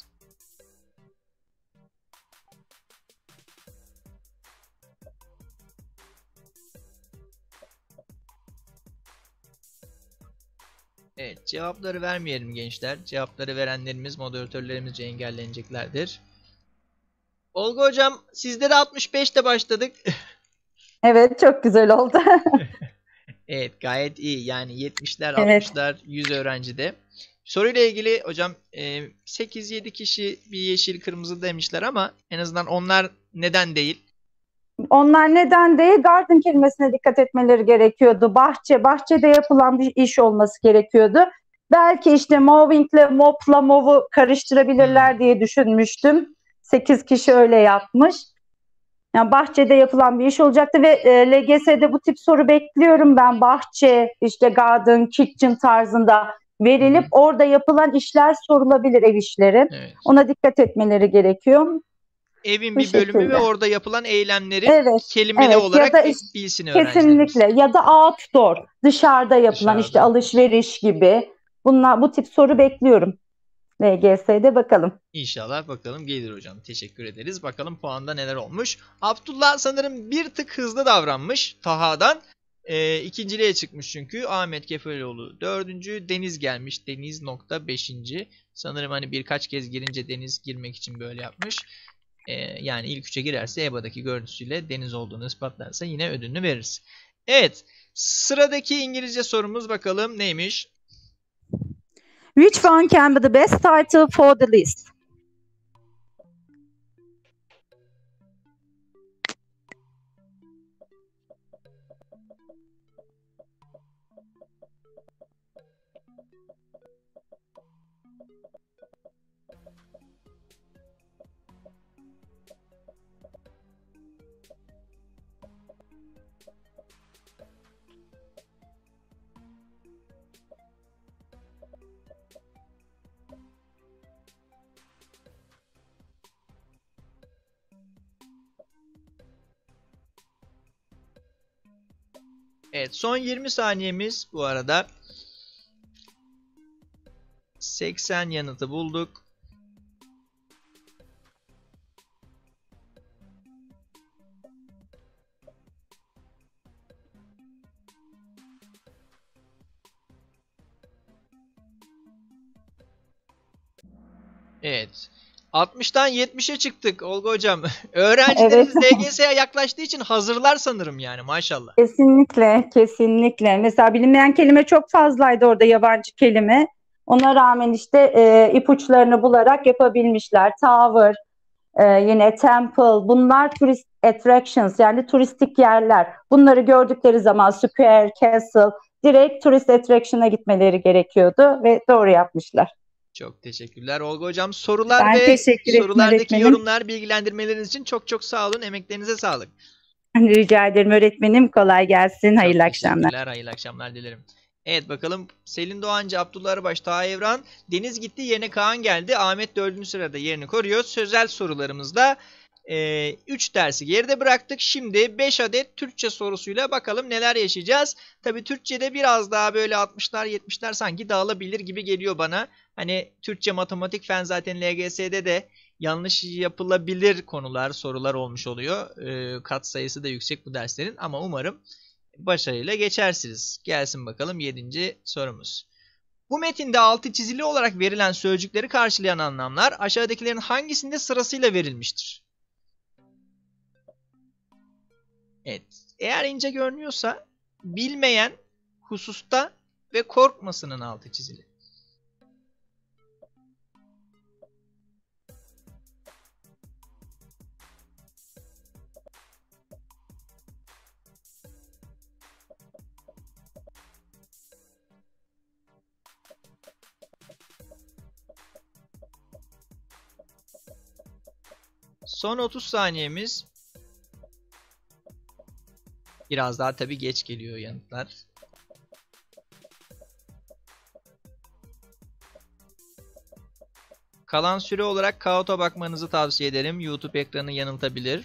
Evet, cevapları vermeyelim gençler. Cevapları verenlerimiz moderatörlerimizce engelleneceklerdir. Olga Hocam sizde de altmış beşte başladık. Evet, çok güzel oldu. Evet, gayet iyi. Yani yetmişler, Evet. altmışlar, yüz öğrencide. Soruyla ilgili hocam e, sekiz yedi kişi bir yeşil kırmızı demişler ama en azından onlar neden değil? Onlar neden değil? Garden kelimesine dikkat etmeleri gerekiyordu. Bahçe, bahçede yapılan bir iş olması gerekiyordu. Belki işte moving'le mop'la mov'u karıştırabilirler Hmm. diye düşünmüştüm. sekiz kişi öyle yapmış. Yani bahçede yapılan bir iş olacaktı ve e, L G S'de bu tip soru bekliyorum ben. Bahçe, işte garden, kitchen tarzında verilip Hı hı. orada yapılan işler sorulabilir, ev işleri. Evet. Ona dikkat etmeleri gerekiyor. Evin Bu bir bölümü ve şekilde. orada yapılan eylemlerin Evet, kelimeli evet olarak ya da iş- bilsin öğrencilerimiz. kesinlikle ya da outdoor, dışarıda yapılan işte Dışarıda. alışveriş gibi. Bunlar, bu tip soru bekliyorum. L G S'de bakalım. İnşallah bakalım gelir hocam. Teşekkür ederiz. Bakalım puanda neler olmuş. Abdullah sanırım bir tık hızlı davranmış Taha'dan. E, ikinciliğe çıkmış çünkü. Ahmet Kefeloğlu dördüncü. Deniz gelmiş. Deniz nokta beşinci. Sanırım hani birkaç kez girince Deniz girmek için böyle yapmış. E, yani ilk üçe girerse E B A'daki görüntüsüyle Deniz olduğunu ispatlarsa yine ödülünü veririz. Evet. Sıradaki İngilizce sorumuz bakalım neymiş? Which one can be the best title for the list? Evet, son yirmi saniyemiz bu arada. seksen yanıtı bulduk. Evet. altmıştan yetmişe çıktık Olga hocam. Öğrencilerimiz Evet. L G S'ye yaklaştığı için hazırlar sanırım yani maşallah. Kesinlikle, kesinlikle. Mesela bilinmeyen kelime çok fazlaydı orada, yabancı kelime. Ona rağmen işte e, ipuçlarını bularak yapabilmişler. Tower, e, yine temple, bunlar turist attractions, yani turistik yerler. Bunları gördükleri zaman square, castle, direkt turist attraction'a gitmeleri gerekiyordu ve doğru yapmışlar. Çok teşekkürler Olga hocam. Sorular Ben ve teşekkür ederim sorulardaki öğretmenim. yorumlar, bilgilendirmeleriniz için çok çok sağ olun. Emeklerinize sağlık. Rica ederim öğretmenim. Kolay gelsin. Çok Hayırlı akşamlar. teşekkürler. Hayırlı akşamlar dilerim. Evet bakalım Selin Doğancı, Abdullah Arıbaş, Taha Evran, Deniz gitti yerine Kaan geldi. Ahmet dördüncü sırada yerini koruyor. Sözel sorularımızda üç dersi geride bıraktık. Şimdi beş adet Türkçe sorusuyla bakalım neler yaşayacağız. Tabii Türkçe'de biraz daha böyle altmışlar yetmişler sanki dağılabilir gibi geliyor bana. Hani Türkçe, matematik, fen zaten L G S'de de yanlış yapılabilir konular, sorular olmuş oluyor. E, kat sayısı da yüksek bu derslerin ama umarım başarıyla geçersiniz. Gelsin bakalım yedinci sorumuz. Bu metinde altı çizili olarak verilen sözcükleri karşılayan anlamlar aşağıdakilerin hangisinde sırasıyla verilmiştir? Evet. Eğer ince görünüyorsa bilmeyen, hususta ve korkmasının altı çizili. Son otuz saniyemiz. Biraz daha tabii geç geliyor yanıtlar. Kalan süre olarak kağıta bakmanızı tavsiye ederim. YouTube ekranı yanıltabilir.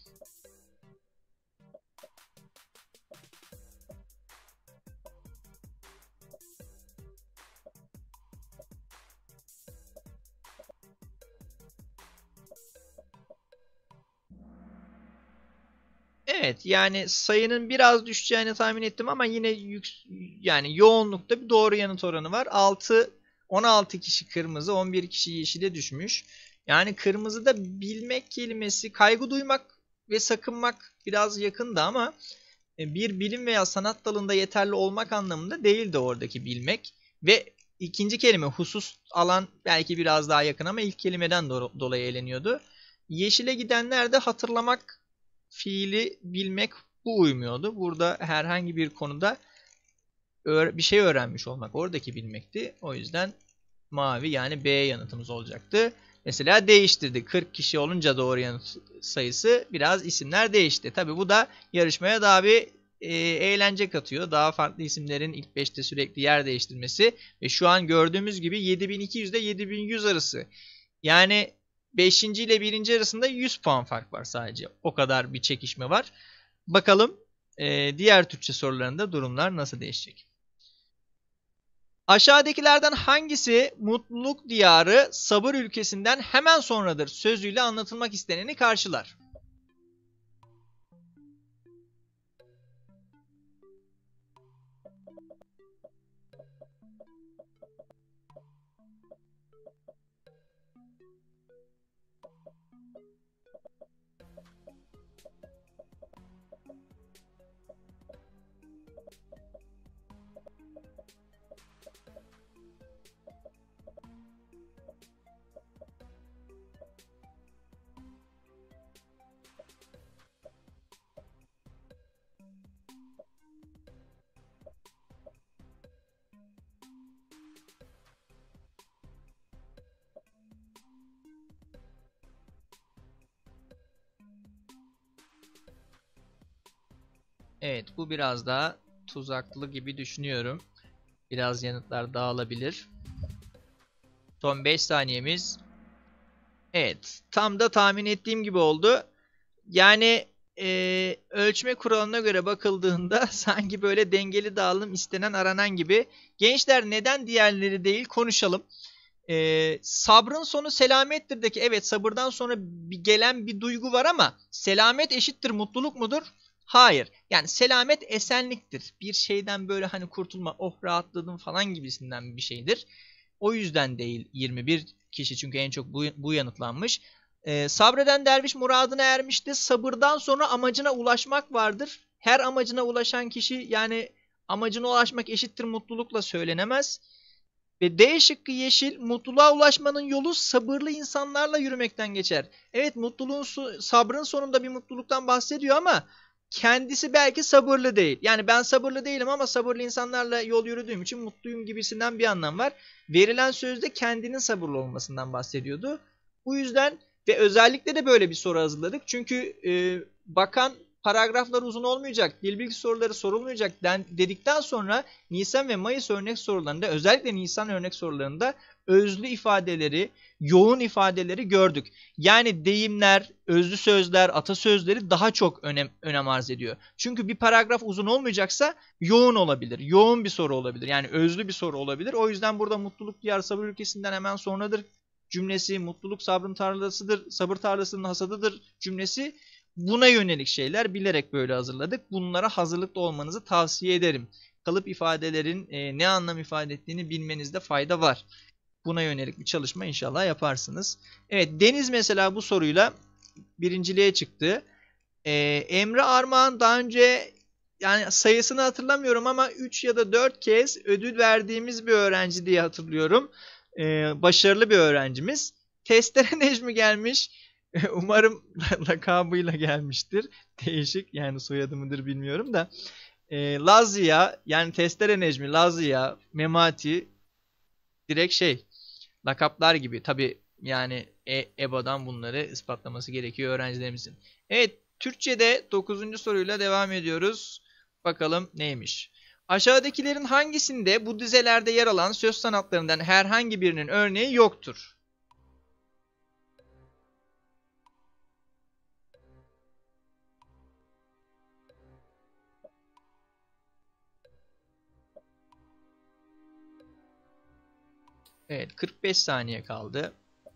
Evet, yani sayının biraz düşeceğini tahmin ettim ama yine yük, yani yoğunlukta bir doğru yanıt oranı var. altı on altı kişi kırmızı, on bir kişi yeşile düşmüş. Yani kırmızıda bilmek kelimesi, kaygı duymak ve sakınmak biraz yakındı ama bir bilim veya sanat dalında yeterli olmak anlamında değildi oradaki bilmek. Ve ikinci kelime husus alan belki biraz daha yakın ama ilk kelimeden do- dolayı eleniyordu. Yeşile gidenler de hatırlamak fiili bilmek bu uymuyordu. Burada herhangi bir konuda bir şey öğrenmiş olmak oradaki bilmekti. O yüzden mavi yani B yanıtımız olacaktı. Mesela değiştirdi. kırk kişi olunca doğru yanıt sayısı biraz isimler değişti. Tabi bu da yarışmaya daha bir e, eğlence katıyor. Daha farklı isimlerin ilk beşte sürekli yer değiştirmesi. Ve şu an gördüğümüz gibi yedi bin iki yüz ile yedi bin yüz arası. Yani beşinci ile birinci arasında yüz puan fark var sadece. O kadar bir çekişme var. Bakalım e, diğer Türkçe sorularında durumlar nasıl değişecek? Aşağıdakilerden hangisi mutluluk diyarı sabır ülkesinden hemen sonradır sözüyle anlatılmak isteneni karşılar? Evet, bu biraz daha tuzaklı gibi düşünüyorum. Biraz yanıtlar dağılabilir. Son beş saniyemiz. Evet, tam da tahmin ettiğim gibi oldu. Yani e, ölçme kuralına göre bakıldığında sanki böyle dengeli dağılım istenen aranan gibi. Gençler neden diğerleri değil konuşalım. E, sabrın sonu selamettir'deki evet sabırdan sonra bir gelen bir duygu var ama selamet eşittir mutluluk mudur? Hayır. Yani selamet esenliktir. Bir şeyden böyle hani kurtulma, oh rahatladım falan gibisinden bir şeydir. O yüzden değil yirmi bir kişi çünkü en çok bu, bu yanıtlanmış. Ee, sabreden derviş muradına ermişti. Sabırdan sonra amacına ulaşmak vardır. Her amacına ulaşan kişi yani amacına ulaşmak eşittir mutlulukla söylenemez. Ve D şıkkı yeşil, mutluluğa ulaşmanın yolu sabırlı insanlarla yürümekten geçer. Evet mutluluğun sabrın sonunda bir mutluluktan bahsediyor ama kendisi belki sabırlı değil. Yani ben sabırlı değilim ama sabırlı insanlarla yol yürüdüğüm için mutluyum gibisinden bir anlam var. Verilen sözde kendinin sabırlı olmasından bahsediyordu. Bu yüzden ve özellikle de böyle bir soru hazırladık. Çünkü e, bakan paragraflar uzun olmayacak, dil bilgi soruları sorulmayacak den, dedikten sonra Nisan ve Mayıs örnek sorularında özellikle Nisan örnek sorularında özlü ifadeleri, yoğun ifadeleri gördük. Yani deyimler, özlü sözler, atasözleri daha çok önem, önem arz ediyor. Çünkü bir paragraf uzun olmayacaksa yoğun olabilir. Yoğun bir soru olabilir. Yani özlü bir soru olabilir. O yüzden burada mutluluk diyar sabır ülkesinden hemen sonradır cümlesi, mutluluk sabrın tarlasıdır, sabır tarlasının hasadıdır cümlesi buna yönelik şeyler bilerek böyle hazırladık. Bunlara hazırlıklı olmanızı tavsiye ederim. Kalıp ifadelerin e, ne anlam ifade ettiğini bilmenizde fayda var. Buna yönelik bir çalışma inşallah yaparsınız. Evet Deniz mesela bu soruyla birinciliğe çıktı. Ee, Emre Armağan daha önce yani sayısını hatırlamıyorum ama üç ya da dört kez ödül verdiğimiz bir öğrenci diye hatırlıyorum. Ee, başarılı bir öğrencimiz. Testere Necmi gelmiş. Umarım lakabıyla gelmiştir. Değişik yani soyadı mıdır bilmiyorum da. Ee, Lazia yani Testere Necmi, Lazia, Memati direkt şey lakaplar gibi. Tabi yani e E B A'dan bunları ispatlaması gerekiyor öğrencilerimizin. Evet Türkçe'de dokuzuncu soruyla devam ediyoruz. Bakalım neymiş? Aşağıdakilerin hangisinde bu dizelerde yer alan söz sanatlarından herhangi birinin örneği yoktur? Evet kırk beş saniye kaldı.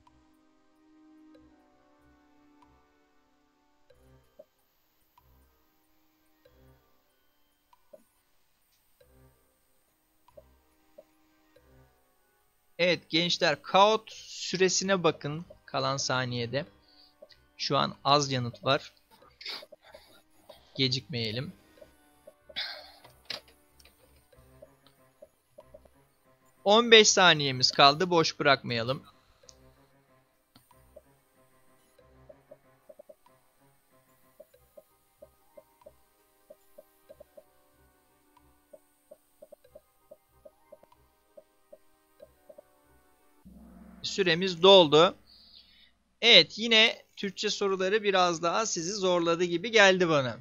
Evet gençler kaot süresine bakın kalan saniyede. Şu an az yanıt var. Gecikmeyelim. on beş saniyemiz kaldı. Boş bırakmayalım. Süremiz doldu. Evet, yine Türkçe soruları biraz daha sizi zorladı gibi geldi bana.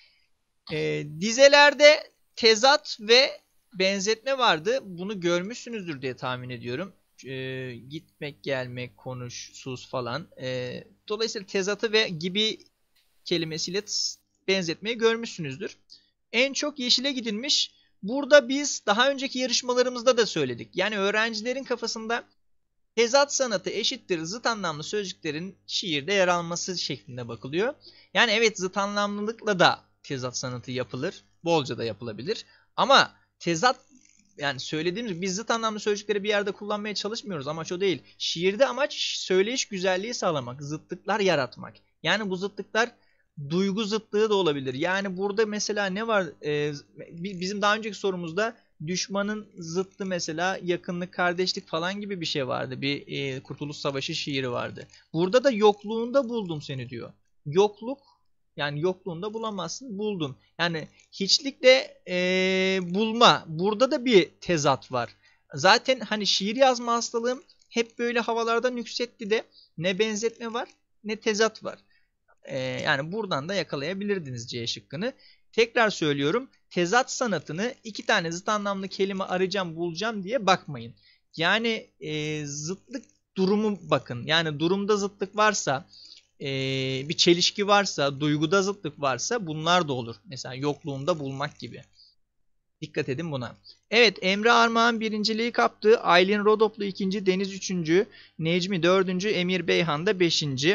Ee, dizelerde tezat ve benzetme vardı. Bunu görmüşsünüzdür diye tahmin ediyorum. Ee, gitmek, gelmek, konuş, sus falan. Ee, dolayısıyla tezatı ve gibi kelimesiyle benzetmeyi görmüşsünüzdür. En çok yeşile gidilmiş. Burada biz daha önceki yarışmalarımızda da söyledik. Yani öğrencilerin kafasında tezat sanatı eşittir zıt anlamlı sözcüklerin şiirde yer alması şeklinde bakılıyor. Yani evet, zıt anlamlılıkla da tezat sanatı yapılır. Bolca da yapılabilir. Ama tezat, yani söylediğimiz gibi biz zıt anlamlı sözcükleri bir yerde kullanmaya çalışmıyoruz. Amaç o değil. Şiirde amaç söyleyiş güzelliği sağlamak. Zıtlıklar yaratmak. Yani bu zıtlıklar duygu zıtlığı da olabilir. Yani burada mesela ne var? Ee, bizim daha önceki sorumuzda düşmanın zıttı mesela yakınlık, kardeşlik falan gibi bir şey vardı. Bir e, Kurtuluş Savaşı şiiri vardı. Burada da yokluğunda buldum seni diyor. Yokluk, yani yokluğunda bulamazsın, buldun. Yani hiçlikle e, bulma. Burada da bir tezat var. Zaten hani şiir yazma hastalığım hep böyle havalardan yükseltti de ne benzetme var ne tezat var. E, yani buradan da yakalayabilirdiniz C şıkkını. Tekrar söylüyorum. Tezat sanatını iki tane zıt anlamlı kelime arayacağım, bulacağım diye bakmayın. Yani e, zıtlık durumu bakın. Yani durumda zıtlık varsa, e, bir çelişki varsa, duyguda zıtlık varsa bunlar da olur. Mesela yokluğunda bulmak gibi. Dikkat edin buna. Evet, Emre Armağan birinciliği kaptı. Aylin Rodoplu ikinci, Deniz üçüncü, Necmi dördüncü, Emir Beyhan da beşinci.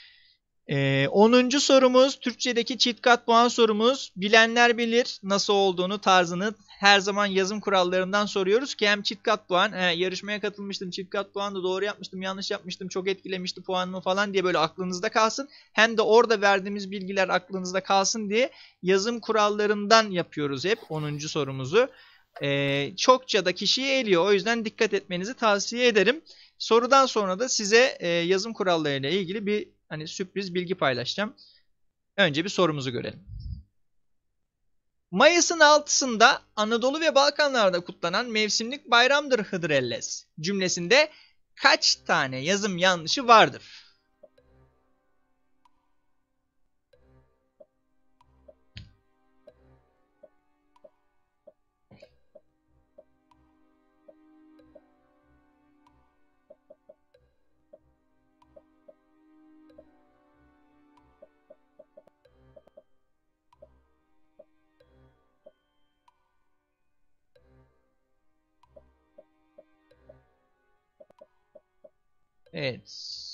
Ee, onuncu sorumuz Türkçedeki çift kat puan sorumuz. Bilenler bilir nasıl olduğunu, tarzını. Her zaman yazım kurallarından soruyoruz ki hem çift kat puan, he, yarışmaya katılmıştım, çift kat puan da doğru yapmıştım, yanlış yapmıştım, çok etkilemişti puanımı falan diye böyle aklınızda kalsın. Hem de orada verdiğimiz bilgiler aklınızda kalsın diye yazım kurallarından yapıyoruz hep onuncu sorumuzu. Ee, çokça da kişiyi eliyor, o yüzden dikkat etmenizi tavsiye ederim. Sorudan sonra da size e, yazım kurallarıyla ilgili bir hani sürpriz bilgi paylaşacağım. Önce bir sorumuzu görelim. Mayıs'ın altısında Anadolu ve Balkanlarda kutlanan mevsimlik bayramdır Hıdrellez cümlesinde kaç tane yazım yanlışı vardır? Evet.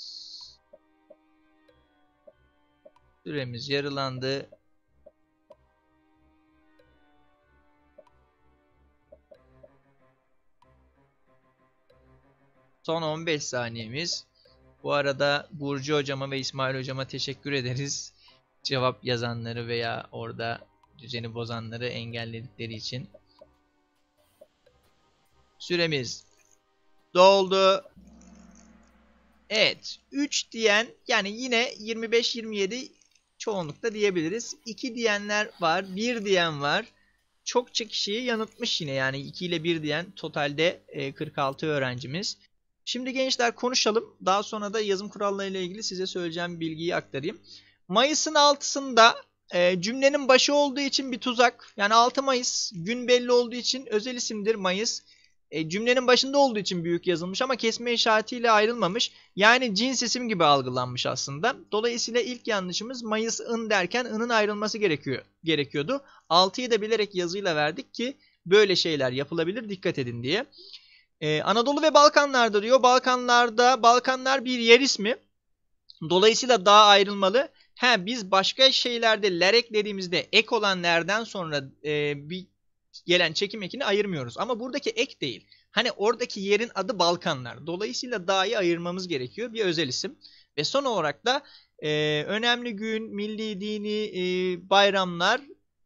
Süremiz yarılandı. Son on beş saniyemiz. Bu arada Burcu hocama ve İsmail hocama teşekkür ederiz. Cevap yazanları veya orada düzeni bozanları engelledikleri için. Süremiz doldu. Evet. üç diyen, yani yine yirmi beş yirmi yedi çoğunlukla diyebiliriz. iki diyenler var. bir diyen var. Çokça kişiyi yanıltmış yine. Yani iki ile bir diyen totalde kırk altı öğrencimiz. Şimdi gençler konuşalım. Daha sonra da yazım kurallarıyla ilgili size söyleyeceğim bilgiyi aktarayım. Mayıs'ın altısında e, cümlenin başı olduğu için bir tuzak. Yani altı Mayıs gün belli olduğu için özel isimdir Mayıs. E, cümlenin başında olduğu için büyük yazılmış ama kesme işaretiyle ayrılmamış. Yani cins isim gibi algılanmış aslında. Dolayısıyla ilk yanlışımız Mayıs'ın derken ının ayrılması gerekiyor, gerekiyordu. altıyı da bilerek yazıyla verdik ki böyle şeyler yapılabilir, dikkat edin diye. Ee, Anadolu ve Balkanlarda diyor. Balkanlarda, Balkanlar bir yer ismi. Dolayısıyla daha ayrılmalı. He, biz başka şeylerde ler eklediğimizde ek olan lerden sonra e, bir gelen çekim ekini ayırmıyoruz. Ama buradaki ek değil. Hani oradaki yerin adı Balkanlar. Dolayısıyla da'yı ayırmamız gerekiyor. Bir özel isim. Ve son olarak da e, önemli gün, milli, dini e, bayramlar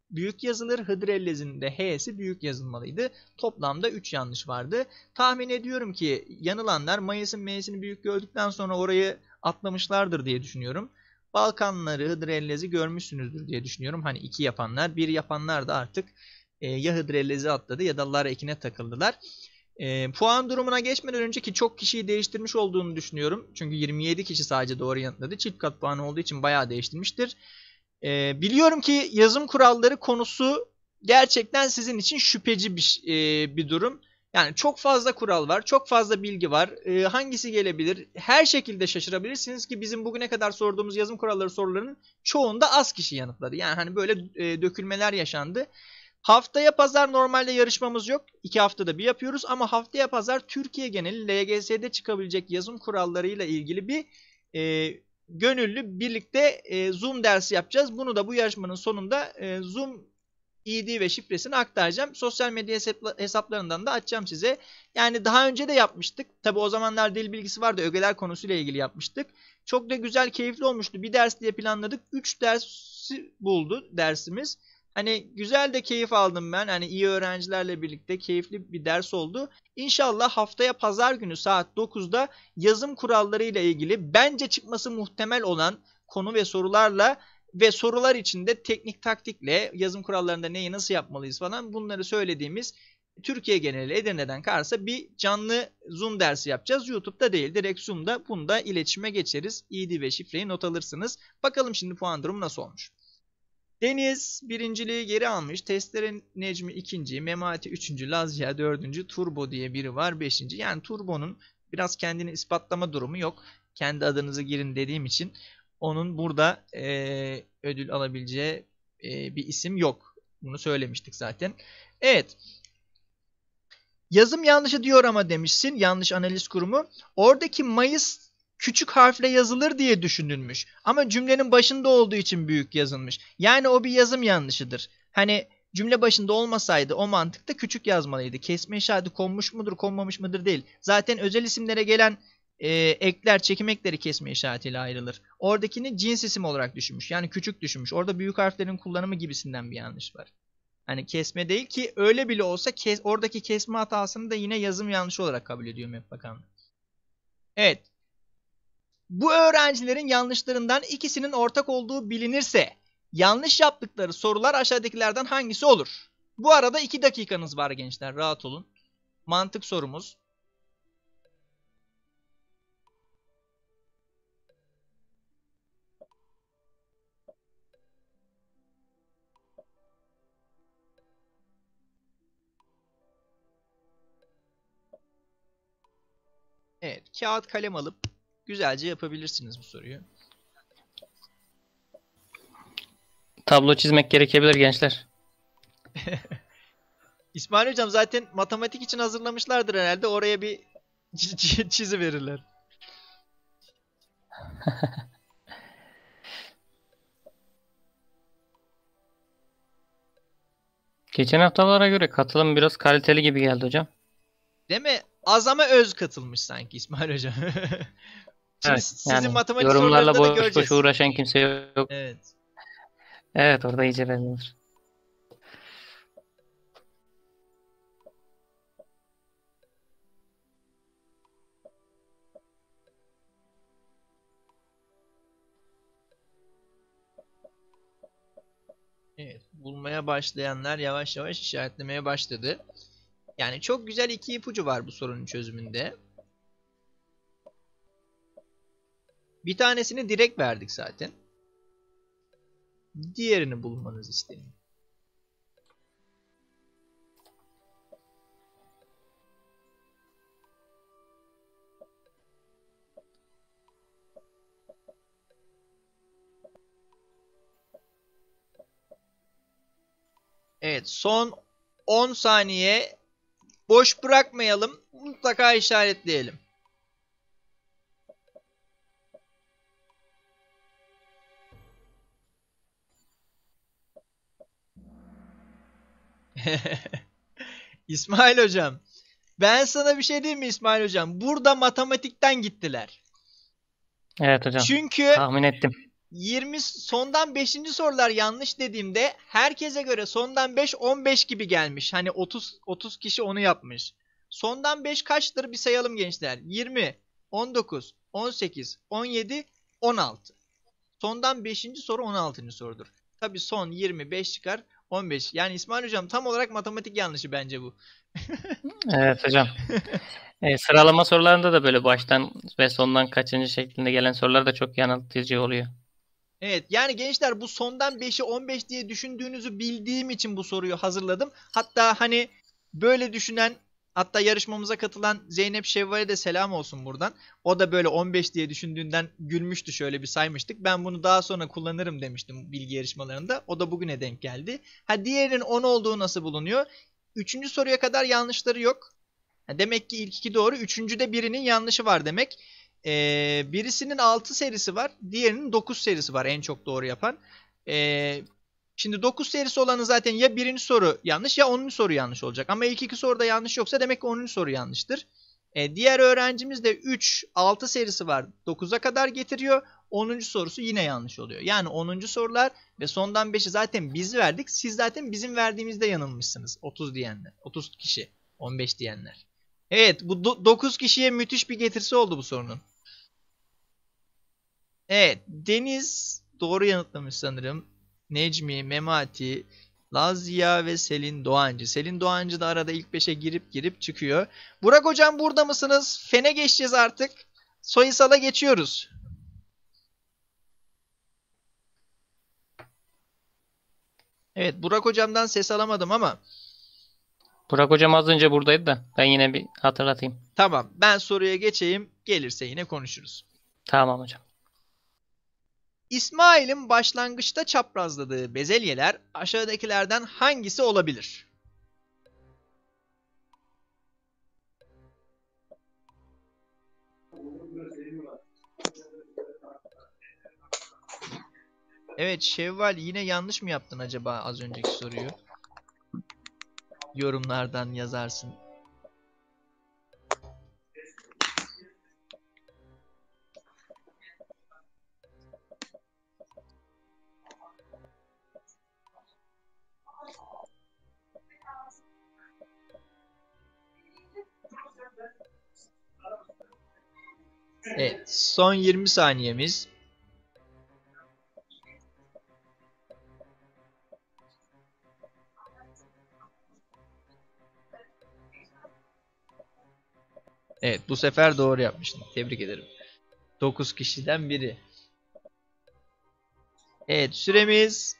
büyük yazılır. Hıdrellez'in de H'si büyük yazılmalıydı. Toplamda üç yanlış vardı. Tahmin ediyorum ki yanılanlar Mayıs'ın M'sini büyük gördükten sonra orayı atlamışlardır diye düşünüyorum. Balkanları, Hıdrellez'i görmüşsünüzdür diye düşünüyorum. Hani iki yapanlar, bir yapanlar da artık e, ya Hıdrellez'i atladı ya da Lara ekine takıldılar. E, puan durumuna geçmeden önceki çok kişiyi değiştirmiş olduğunu düşünüyorum. Çünkü yirmi yedi kişi sadece doğru yanıtladı. Çift kat puanı olduğu için bayağı değiştirmiştir. E, biliyorum ki yazım kuralları konusu gerçekten sizin için şüpheci bir, e, bir durum. Yani çok fazla kural var, çok fazla bilgi var. E, hangisi gelebilir? Her şekilde şaşırabilirsiniz ki bizim bugüne kadar sorduğumuz yazım kuralları sorularının çoğunda az kişi yanıtladı. Yani hani böyle e, dökülmeler yaşandı. Haftaya pazar normalde yarışmamız yok. İki haftada bir yapıyoruz ama haftaya pazar Türkiye geneli L G S'de çıkabilecek yazım kurallarıyla ilgili bir e, gönüllü birlikte e, Zoom dersi yapacağız. Bunu da bu yarışmanın sonunda e, Zoom I D ve şifresini aktaracağım. Sosyal medya hesaplarından da açacağım size. Yani daha önce de yapmıştık. Tabi o zamanlar dil bilgisi vardı. Ögeler konusuyla ilgili yapmıştık. Çok da güzel, keyifli olmuştu. Bir ders diye planladık. üç dersi buldu dersimiz. Hani güzel de keyif aldım ben. Hani iyi öğrencilerle birlikte keyifli bir ders oldu. İnşallah haftaya pazar günü saat dokuzda yazım kuralları ile ilgili bence çıkması muhtemel olan konu ve sorularla ve sorular içinde teknik taktikle yazım kurallarında neyi nasıl yapmalıyız falan bunları söylediğimiz Türkiye geneli Edirne'den Kars'a bir canlı Zoom dersi yapacağız. YouTube'da değil, direkt Zoom'da. Bunda iletişime geçeriz. I D ve şifreyi not alırsınız. Bakalım şimdi puan durumu nasıl olmuş. Deniz birinciliği geri almış. Testere Necmi ikinci, Memati üçüncü, Lazia dördüncü, Turbo diye biri var beşinci. Yani Turbo'nun biraz kendini ispatlama durumu yok. Kendi adınızı girin dediğim için onun burada e, ödül alabileceği e, bir isim yok. Bunu söylemiştik zaten. Evet. Yazım yanlışı diyor ama demişsin. Yanlış analiz kurumu. Oradaki Mayıs küçük harfle yazılır diye düşünülmüş. Ama cümlenin başında olduğu için büyük yazılmış. Yani o bir yazım yanlışıdır. Hani cümle başında olmasaydı o mantıkta küçük yazmalıydı. Kesme işareti konmuş mudur konmamış mıdır değil. Zaten özel isimlere gelen e, ekler çekim ekleri kesme işaretiyle ayrılır. Oradakini cins isim olarak düşünmüş. Yani küçük düşünmüş. Orada büyük harflerin kullanımı gibisinden bir yanlış var. Hani kesme değil ki öyle bile olsa kes, oradaki kesme hatasını da yine yazım yanlışı olarak kabul ediyor M E P Bakanlığı. Evet. Bu öğrencilerin yanlışlarından ikisinin ortak olduğu bilinirse yanlış yaptıkları sorular aşağıdakilerden hangisi olur? Bu arada iki dakikanız var gençler, rahat olun. Mantık sorumuz. Evet, kağıt kalem alıp güzelce yapabilirsiniz bu soruyu. Tablo çizmek gerekebilir gençler. İsmail Hocam zaten matematik için hazırlamışlardır herhalde. Oraya bir çizi verirler. Geçen haftalara göre katılım biraz kaliteli gibi geldi hocam. Değil mi? Az ama öz katılmış sanki İsmail Hocam. Şimdi Evet, sizin yani matematik yorumlarla sorularında da boş göreceğiz. boş uğraşan kimse yok. Evet. Evet, orada iyice belli olur. Evet. Bulmaya başlayanlar yavaş yavaş işaretlemeye başladı. Yani çok güzel iki ipucu var bu sorunun çözümünde. Bir tanesini direkt verdik zaten. Diğerini bulmanızı isteniyor. Evet, son on saniye boş bırakmayalım. Mutlaka işaretleyelim. İsmail Hocam, ben sana bir şey diyeyim mi İsmail Hocam? Burada matematikten gittiler. Evet hocam. Çünkü Tahmin ettim. yirmi sondan beşinci sorular yanlış dediğimde herkese göre sondan beş on beş gibi gelmiş. Hani otuz otuz kişi onu yapmış. Sondan beş kaçtır bir sayalım gençler. yirmi, on dokuz, on sekiz, on yedi, on altı. Sondan beşinci soru on altıncı sorudur. Tabii son yirmi beş çıkar on beş. Yani İsmail hocam tam olarak matematik yanlışı bence bu. Evet hocam. E, sıralama sorularında da böyle baştan ve sondan kaçıncı şeklinde gelen sorular da çok yanıltıcı oluyor. Evet yani gençler bu sondan beşi on beş diye düşündüğünüzü bildiğim için bu soruyu hazırladım. Hatta hani böyle düşünen, hatta yarışmamıza katılan Zeynep Şevval'e de selam olsun buradan. O da böyle on beş diye düşündüğünden gülmüştü, şöyle bir saymıştık. Ben bunu daha sonra kullanırım demiştim bilgi yarışmalarında. O da bugüne denk geldi. Ha, diğerinin on olduğu nasıl bulunuyor? Üçüncü soruya kadar yanlışları yok. Ha, demek ki ilk iki doğru. Üçüncüde birinin yanlışı var demek. Ee, birisinin altı serisi var. Diğerinin dokuz serisi var en çok doğru yapan. Ee, şimdi dokuz serisi olanı zaten ya birinci soru yanlış ya onuncu soru yanlış olacak. Ama ilk iki soruda yanlış yoksa demek ki onuncu soru yanlıştır. Ee, diğer öğrencimiz de üç, altı serisi var. dokuza kadar getiriyor. onuncu sorusu yine yanlış oluyor. Yani onuncu sorular ve sondan beşi zaten biz verdik. Siz zaten bizim verdiğimizde yanılmışsınız. otuz diyenler. otuz kişi. on beş diyenler. Evet, bu dokuz kişiye müthiş bir getirisi oldu bu sorunun. Evet, Deniz doğru yanıtlamış sanırım. Necmi, Memati, Lazia ve Selin Doğancı. Selin Doğancı da arada ilk beşe girip girip çıkıyor. Burak hocam burada mısınız? Fene geçeceğiz artık. Soyisal'a geçiyoruz. Evet, Burak hocamdan ses alamadım ama. Burak hocam az önce buradaydı da ben yine bir hatırlatayım. Tamam, ben soruya geçeyim. Gelirse yine konuşuruz. Tamam hocam. İsmail'in başlangıçta çaprazladığı bezelyeler aşağıdakilerden hangisi olabilir? Evet Şevval, yine yanlış mı yaptın acaba az önceki soruyu? Yorumlardan yazarsın. Evet, son yirmi saniyemiz. Evet, bu sefer doğru yapmıştım. Tebrik ederim. dokuz kişiden biri. Evet, süremiz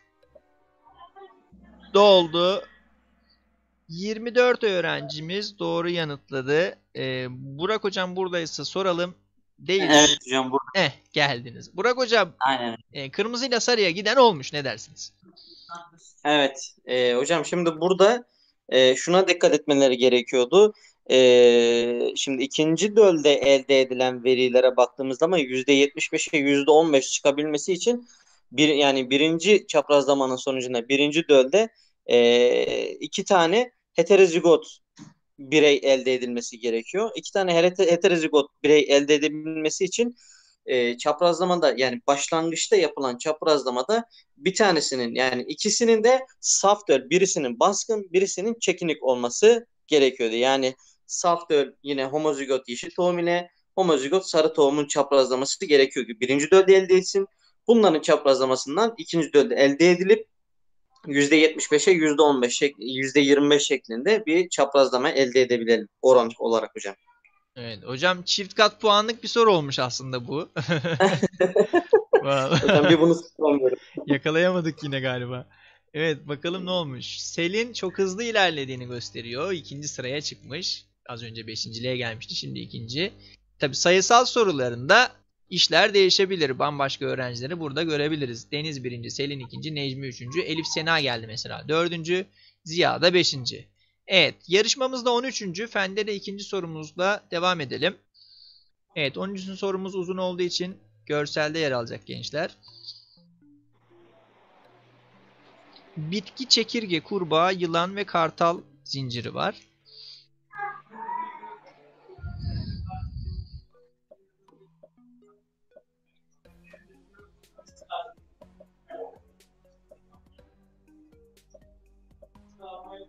doldu. yirmi dört öğrencimiz doğru yanıtladı. Ee, Burak hocam buradaysa soralım. Değil. Evet hocam burada. Eh, geldiniz. Burak hocam, Aynen. e, kırmızıyla sarıya giden olmuş. Ne dersiniz? Evet e, hocam şimdi burada e, şuna dikkat etmeleri gerekiyordu. E, şimdi ikinci dölde elde edilen verilere baktığımızda ama yüzde yetmiş beşe yüzde on beş çıkabilmesi için bir yani birinci çaprazlamanın sonucunda birinci dölde e, iki tane heterozigot birey elde edilmesi gerekiyor. İki tane hete- heterozigot birey elde edebilmesi için e, çaprazlamada yani başlangıçta yapılan çaprazlamada bir tanesinin yani ikisinin de saf döl, birisinin baskın, birisinin çekinik olması gerekiyordu. Yani saf döl yine homozigot yeşil tohum ile homozigot sarı tohumun çaprazlaması gerekiyordu. Birinci dölde elde etsin. Bunların çaprazlamasından ikinci dölde elde edilip yüzde yetmiş beşe yüzde on beş şek- yüzde yirmi beş şeklinde bir çaprazlama elde edebilelim oran olarak hocam. Evet, hocam çift kat puanlık bir soru olmuş aslında bu. Vallahi. Hocam bir bunu sıkılamıyorum. Yakalayamadık yine galiba. Evet, bakalım ne olmuş. Selin çok hızlı ilerlediğini gösteriyor. İkinci sıraya çıkmış. Az önce beşinciliğe gelmişti. Şimdi ikinci. Tabii sayısal sorularında işler değişebilir. Bambaşka öğrencileri burada görebiliriz. Deniz birinci, Selin ikinci, Necmi üçüncü. Elif Sena geldi mesela dördüncü. Ziya da beşinci. Evet, yarışmamızda on üçüncü. Fende de ikinci sorumuzla devam edelim. Evet, on üçüncü sorumuz uzun olduğu için görselde yer alacak gençler. Bitki, çekirge, kurbağa, yılan ve kartal zinciri var.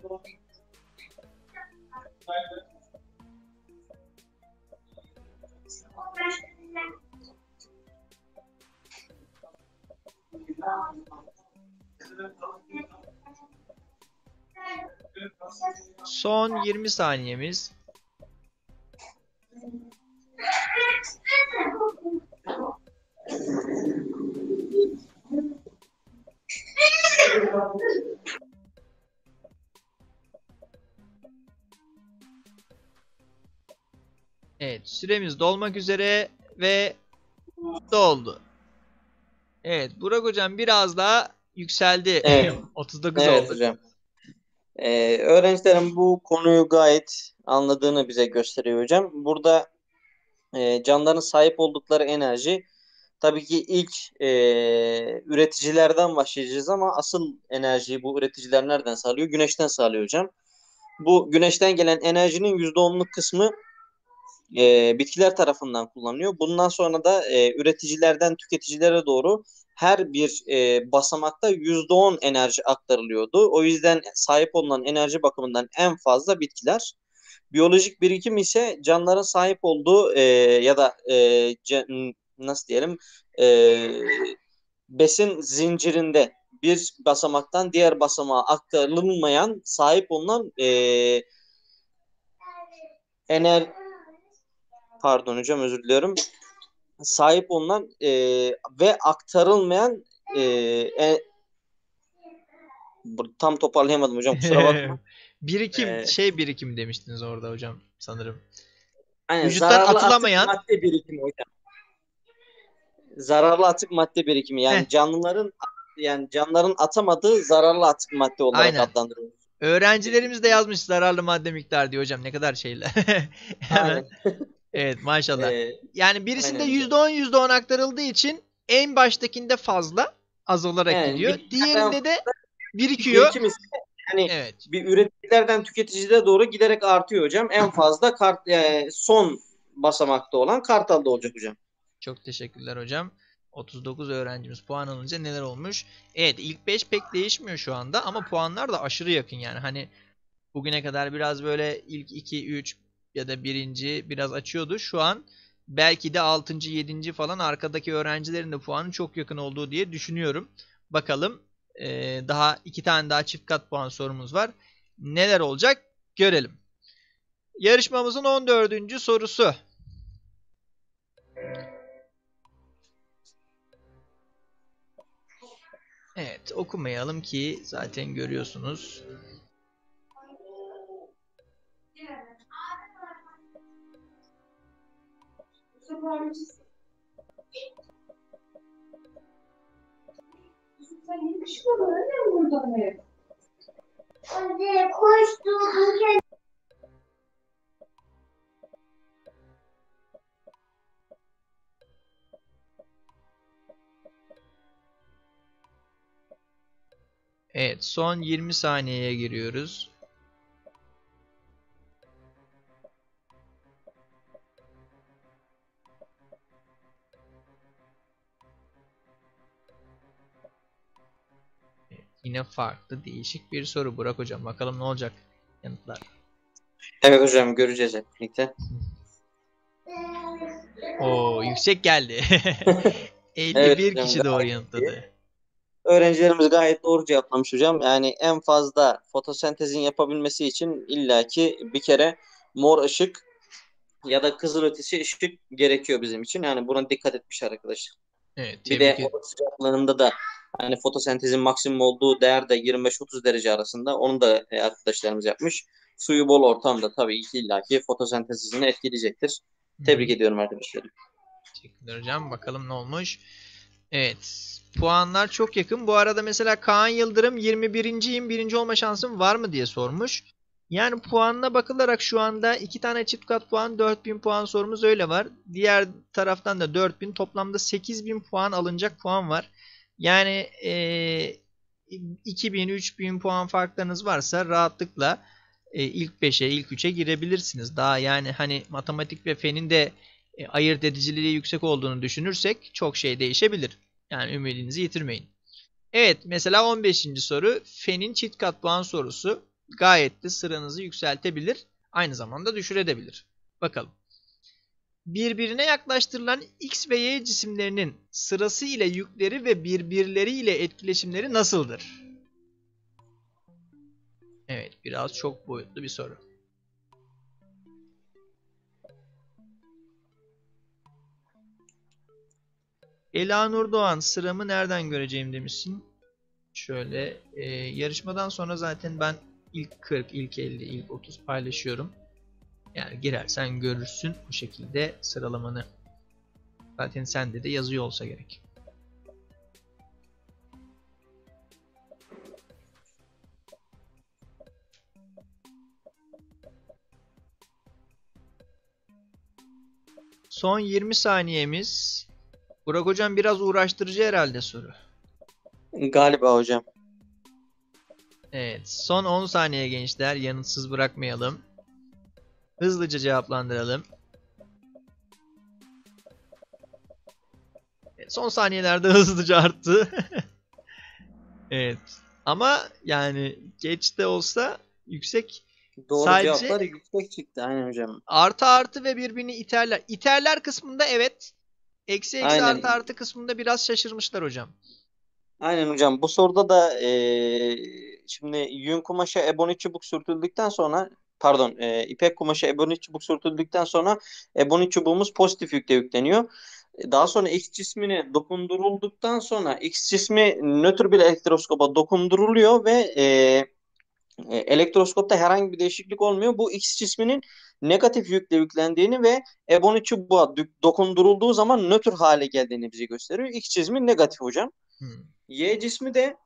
Son yirmi saniyemiz. Evet, süremiz dolmak üzere ve doldu. Evet, Burak hocam biraz daha yükseldi. Evet. otuz dokuz Evet oldu. hocam. Ee, öğrencilerin bu konuyu gayet anladığını bize gösteriyor hocam. Burada e, canlıların sahip oldukları enerji tabii ki ilk e, üreticilerden başlayacağız ama asıl enerjiyi bu üreticiler nereden sağlıyor? Güneşten sağlıyor hocam. Bu güneşten gelen enerjinin yüzde onluk kısmı e, bitkiler tarafından kullanılıyor. Bundan sonra da e, üreticilerden tüketicilere doğru her bir e, basamakta yüzde on enerji aktarılıyordu. O yüzden sahip olunan enerji bakımından en fazla bitkiler. Biyolojik birikim ise canlıların sahip olduğu e, ya da e, can, nasıl diyelim e, besin zincirinde bir basamaktan diğer basamağa aktarılmayan sahip olunan e, ener pardon hocam özür diliyorum sahip olunan e, ve aktarılmayan e, e, tam toparlayamadım hocam kusura bakma. Birikim Ee, şey birikim demiştiniz orada hocam sanırım. Aynen, Vücuttan zararlı atılamayan atık madde birikimi hocam. Zararlı atık madde birikimi yani Heh. canlıların yani canlıların atamadığı zararlı atık madde olarak Aynen. adlandırılıyor. Öğrencilerimiz de yazmış zararlı madde miktarı diyor hocam. Ne kadar şeyler. Hemen. Aynen. Evet maşallah. Ee, Yani birisinde aynen. yüzde on yüzde on aktarıldığı için en baştakinde fazla az olarak Yani gidiyor. bir- Diğerinde de birikiyor. Birikim ise yani Evet. bir üreticilerden tüketicilere doğru giderek artıyor hocam. En fazla kart yani son basamakta olan Kartal'da olacak hocam. Çok teşekkürler hocam. otuz dokuz öğrencimiz puan alınca neler olmuş? Evet ilk beş pek değişmiyor şu anda ama puanlar da aşırı yakın yani. Hani bugüne kadar biraz böyle ilk iki üç ya da birinci biraz açıyordu. Şu an belki de altıncı yedinci falan arkadaki öğrencilerin de puanı çok yakın olduğu diye düşünüyorum. Bakalım ee, daha iki tane daha çift kat puan sorumuz var. Neler olacak görelim. Yarışmamızın on dördüncü sorusu. Evet okumayalım ki zaten görüyorsunuz. Evet son yirmi saniyeye giriyoruz. Evet, yine farklı değişik bir soru Burak hocam. Bakalım ne olacak yanıtlar. Evet hocam göreceğiz hep birlikte. Oo yüksek geldi. elli Evet bir hocam, kişi doğru gayet yanıtladı. Öğrencilerimiz gayet doğru cevaplamış hocam. Yani en fazla fotosentezin yapabilmesi için illaki bir kere mor ışık ya da kızılötesi ışık gerekiyor bizim için. Yani buna dikkat etmişler arkadaşlar. Evet, Bir de tebrik oda sıcaklığında da hani fotosentezin maksimum olduğu değer de yirmi beş otuz derece arasında. Onu da e, arkadaşlarımız yapmış. Suyu bol ortamda tabii ki illaki fotosentezini etkileyecektir. Tebrik Hı. ediyorum arkadaşlarım. Teşekkürler hocam. Bakalım ne olmuş. Evet. Puanlar çok yakın. Bu arada mesela Kaan Yıldırım yirmi birinciyim. Birinci olma şansım var mı diye sormuş. Yani puanına bakılarak şu anda iki tane çift kat puan dört bin puan sorumuz öyle var. Diğer taraftan da dört bin toplamda sekiz bin puan alınacak puan var. Yani ee, iki bin üç bin puan farklarınız varsa rahatlıkla e, ilk beşe ilk üçe girebilirsiniz. Daha yani hani matematik ve fenin de e, ayırt ediciliği yüksek olduğunu düşünürsek çok şey değişebilir. Yani ümidinizi yitirmeyin. Evet mesela on beşinci soru fenin çift kat puan sorusu. gayet de sıranızı yükseltebilir. Aynı zamanda düşürebilir. Bakalım. Birbirine yaklaştırılan X ve Y cisimlerinin sırası ile yükleri ve birbirleriyle etkileşimleri nasıldır? Evet, biraz çok boyutlu bir soru. Elanur Doğan, sıramı nereden göreceğim demişsin. Şöyle, e, yarışmadan sonra zaten ben ilk kırk, ilk elli, ilk otuz paylaşıyorum. Yani girersen görürsün bu şekilde sıralamanı. Zaten sende de yazıyor olsa gerek. Son yirmi saniyemiz. Burak hocam biraz uğraştırıcı herhalde soru. Galiba hocam. Evet, son on saniye gençler, yanıtsız bırakmayalım. Hızlıca cevaplandıralım. Evet, son saniyelerde hızlıca arttı. Evet. Ama yani geç de olsa yüksek. Doğru Sadece cevaplar yüksek çıktı. Aynen hocam. artı artı ve birbirini iterler. İterler kısmında evet. Eksi eksi Aynen. artı artı kısmında biraz şaşırmışlar hocam. Aynen hocam. Bu soruda da eee, şimdi yün kumaşa ebonit çubuk sürtüldükten sonra pardon eee, ipek kumaşa ebonit çubuk sürtüldükten sonra ebonit çubuğumuz pozitif yükle yükleniyor. Daha sonra X cismine dokundurulduktan sonra X cismi nötr bir elektroskopa dokunduruluyor ve eee, e, elektroskopta herhangi bir değişiklik olmuyor. Bu X cisminin negatif yükle yüklendiğini ve ebonit çubuğa dü- dokundurulduğu zaman nötr hale geldiğini bize gösteriyor. X cismi negatif hocam. Hmm. Y cismi de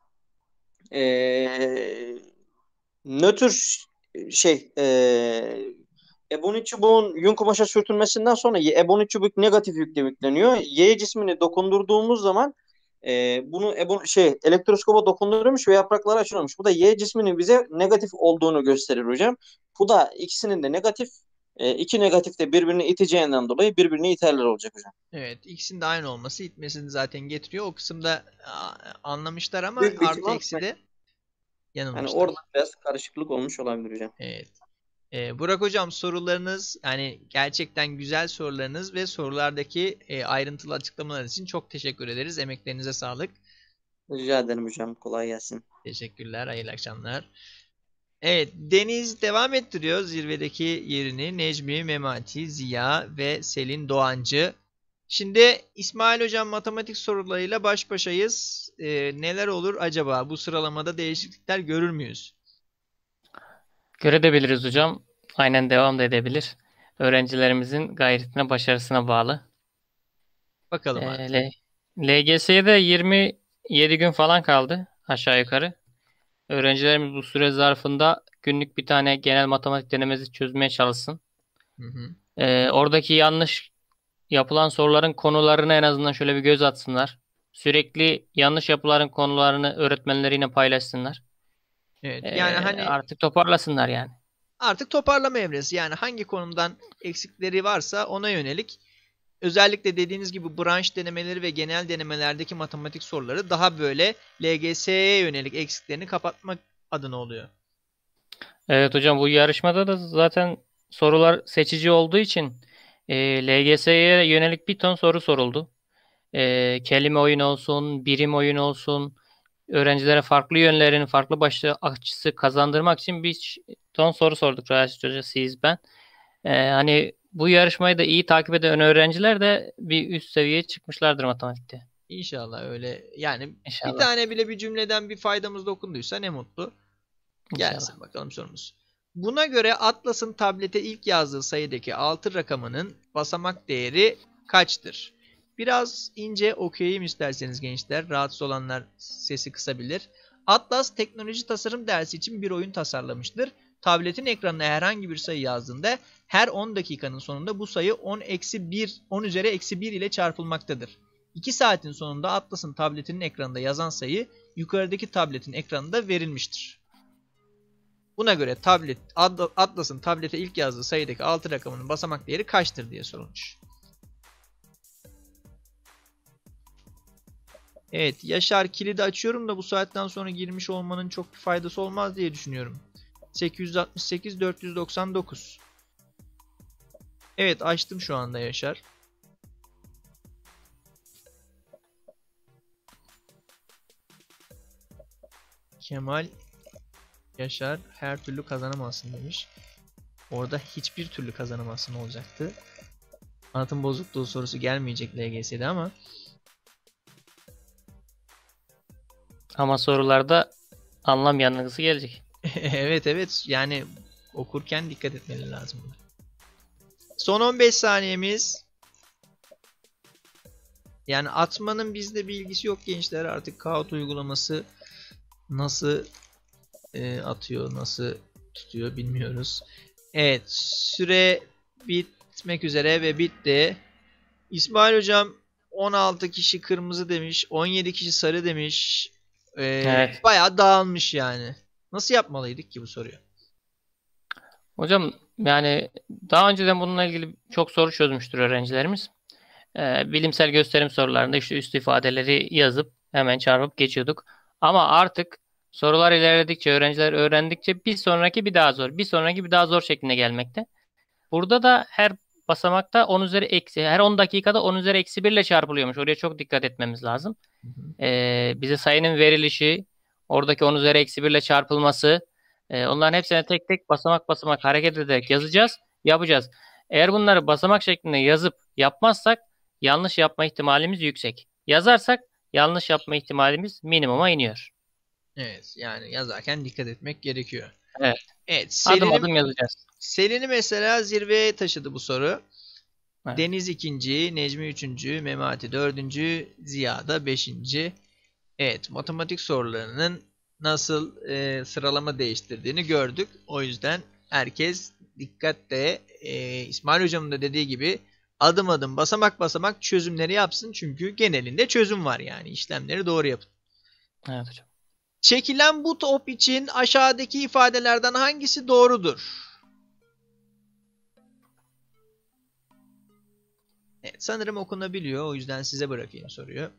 eee nötr şey eee ebonit çubuğun yün kumaşa sürtünmesinden sonra ebonit çubuk negatif yükle yükleniyor. Y cismini dokundurduğumuz zaman e, bunu ebon şey elektroskopa dokunduruyormuş ve yaprakları açılıyormuş. Bu da Y cisminin bize negatif olduğunu gösterir hocam. Bu da ikisinin de negatif e, iki negatif de birbirini iteceğinden dolayı birbirini iterler olacak hocam. Evet, ikisinin de aynı olması itmesini zaten getiriyor. O kısımda a, anlamışlar ama Büyük bir artı ihtimal eksi de yani yanılmışlar. orada biraz karışıklık olmuş olabilir hocam. Evet. Ee, Burak hocam, sorularınız yani gerçekten güzel sorularınız ve sorulardaki e, ayrıntılı açıklamalar için çok teşekkür ederiz. Emeklerinize sağlık. Rica ederim hocam. Kolay gelsin. Teşekkürler. Hayırlı akşamlar. Evet, Deniz devam ettiriyor zirvedeki yerini. Necmi, Memati, Ziya ve Selin Doğancı. Şimdi İsmail hocam, matematik sorularıyla baş başayız. Ee, neler olur acaba? Bu sıralamada değişiklikler görür müyüz? Görebiliriz hocam. Aynen devam da edebilir. Öğrencilerimizin gayretine, başarısına bağlı. Bakalım abi. Ee, L- LGS'ye de yirmi yedi gün falan kaldı aşağı yukarı. Öğrencilerimiz bu süre zarfında günlük bir tane genel matematik denemesi çözmeye çalışsın. Hı hı. Ee, oradaki yanlış yapılan soruların konularına en azından şöyle bir göz atsınlar. Sürekli yanlış yapılan konularını öğretmenleriyle paylaşsınlar. Evet, Ee, yani hani artık toparlasınlar yani. artık toparlama evresi. Yani hangi konumdan eksikleri varsa ona yönelik, özellikle dediğiniz gibi branş denemeleri ve genel denemelerdeki matematik soruları daha böyle L G S'ye yönelik eksiklerini kapatmak adına oluyor. Evet hocam, bu yarışmada da zaten sorular seçici olduğu için e, L G S'ye yönelik bir ton soru soruldu. E, kelime oyunu olsun, birim oyunu olsun, öğrencilere farklı yönlerini, farklı başlı açısı kazandırmak için bir ton soru sorduk. Raşit Hoca, siz, ben. E, hani bu yarışmayı da iyi takip eden öğrenciler de bir üst seviyeye çıkmışlardır matematikte. İnşallah öyle. Yani İnşallah. bir tane bile bir cümleden bir faydamız dokunduysa ne mutlu. İnşallah. Gelsin bakalım sorumuz. Buna göre Atlas'ın tablete ilk yazdığı sayıdaki altı rakamının basamak değeri kaçtır? Biraz ince okuyayım isterseniz gençler. Rahatsız olanlar sesi kısabilir. Atlas teknoloji tasarım dersi için bir oyun tasarlamıştır. Tabletin ekranına herhangi bir sayı yazdığında her on dakikanın sonunda bu sayı on eksi bir, on üzeri eksi bir ile çarpılmaktadır. iki saatin sonunda Atlas'ın tabletinin ekranında yazan sayı yukarıdaki tabletin ekranında verilmiştir. Buna göre tablet Atlas'ın tablete ilk yazdığı sayıdaki altı rakamının basamak değeri kaçtır diye sorulmuş. Evet, Yaşar, kilidi açıyorum da bu saatten sonra girmiş olmanın çok bir faydası olmaz diye düşünüyorum. sekiz yüz altmış sekiz dört yüz doksan dokuz. Evet, açtım şu anda Yaşar. Kemal Yaşar her türlü kazanamazsın demiş. Orada hiçbir türlü kazanamazsın olacaktı. Anlatım bozukluğu sorusu gelmeyecek L G S'de ama. Ama sorularda anlam yanılgısı gelecek. Evet evet, yani okurken dikkat etmeleri lazım. Son on beş saniyemiz. Yani atmanın bizde bir ilgisi yok gençler. Artık Kahoot uygulaması nasıl e, atıyor, nasıl tutuyor bilmiyoruz. Evet, süre bitmek üzere ve bitti. İsmail hocam on altı kişi kırmızı demiş, on yedi kişi sarı demiş. Ee, Evet. Bayağı dağılmış yani. Nasıl yapmalıydık ki bu soruyu? Hocam yani daha önceden bununla ilgili çok soru çözmüştür öğrencilerimiz. Ee, bilimsel gösterim sorularında işte üst ifadeleri yazıp hemen çarpıp geçiyorduk. Ama artık sorular ilerledikçe, öğrenciler öğrendikçe bir sonraki bir daha zor, bir sonraki bir daha zor şeklinde gelmekte. Burada da her basamakta on üzeri eksi, her on dakikada on üzeri eksi bir ile çarpılıyormuş. Oraya çok dikkat etmemiz lazım. Hı hı. Ee, bize sayının verilişi, oradaki on üzeri eksi bir ile çarpılması, e, onların hepsine tek tek basamak basamak hareket ederek yazacağız, yapacağız. Eğer bunları basamak şeklinde yazıp yapmazsak yanlış yapma ihtimalimiz yüksek. Yazarsak yanlış yapma ihtimalimiz minimuma iniyor. Evet, yani yazarken dikkat etmek gerekiyor. Evet. Evet, Adım Selin'i adım yazacağız. Selin'i mesela zirveye taşıdı bu soru. Evet. Deniz ikinci, Necmi üçüncü, Memati dördüncü, Ziya da beşinci. Evet, matematik sorularının nasıl e, sıralama değiştirdiğini gördük. O yüzden herkes dikkatle e, İsmail hocamın da dediği gibi adım adım basamak basamak çözümleri yapsın. Çünkü genelinde çözüm var, yani işlemleri doğru yapın. Evet hocam. Çekilen bu top için aşağıdaki ifadelerden hangisi doğrudur? Evet, sanırım okunabiliyor. O yüzden size bırakayım soruyu.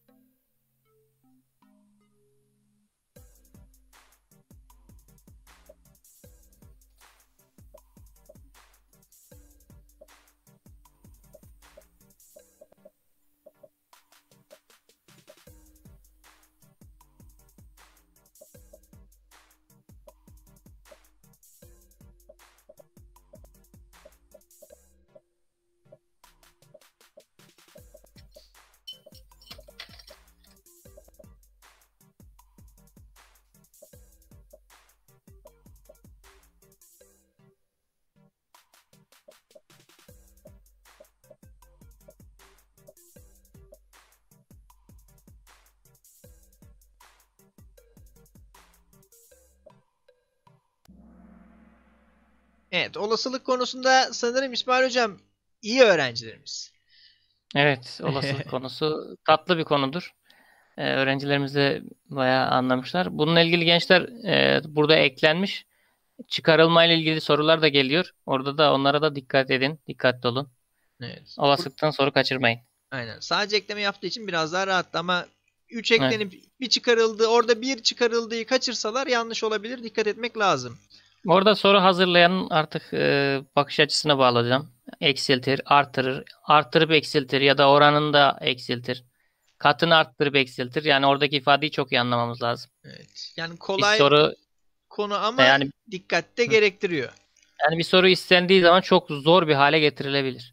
Evet, olasılık konusunda sanırım İsmail hocam iyi öğrencilerimiz. Evet, olasılık konusu tatlı bir konudur. Ee, öğrencilerimiz de bayağı anlamışlar. Bununla ilgili gençler e, burada eklenmiş. Çıkarılma ile ilgili sorular da geliyor. Orada da onlara da dikkat edin. Dikkatli olun. Evet. Olasılıktan soru kaçırmayın. Aynen. Sadece ekleme yaptığı için biraz daha rahattı ama üç Evet. eklenip bir çıkarıldı, orada bir çıkarıldığı kaçırsalar yanlış olabilir. Dikkat etmek lazım. Orada soru hazırlayanın artık e, bakış açısına bağlayacağım. Eksiltir, artırır, artırıp eksiltir ya da oranını da eksiltir. Katını arttırıp eksiltir. Yani oradaki ifadeyi çok iyi anlamamız lazım. Evet. Yani Bir kolay soru konu ama yani dikkat de gerektiriyor. yani bir soru istendiği zaman çok zor bir hale getirilebilir.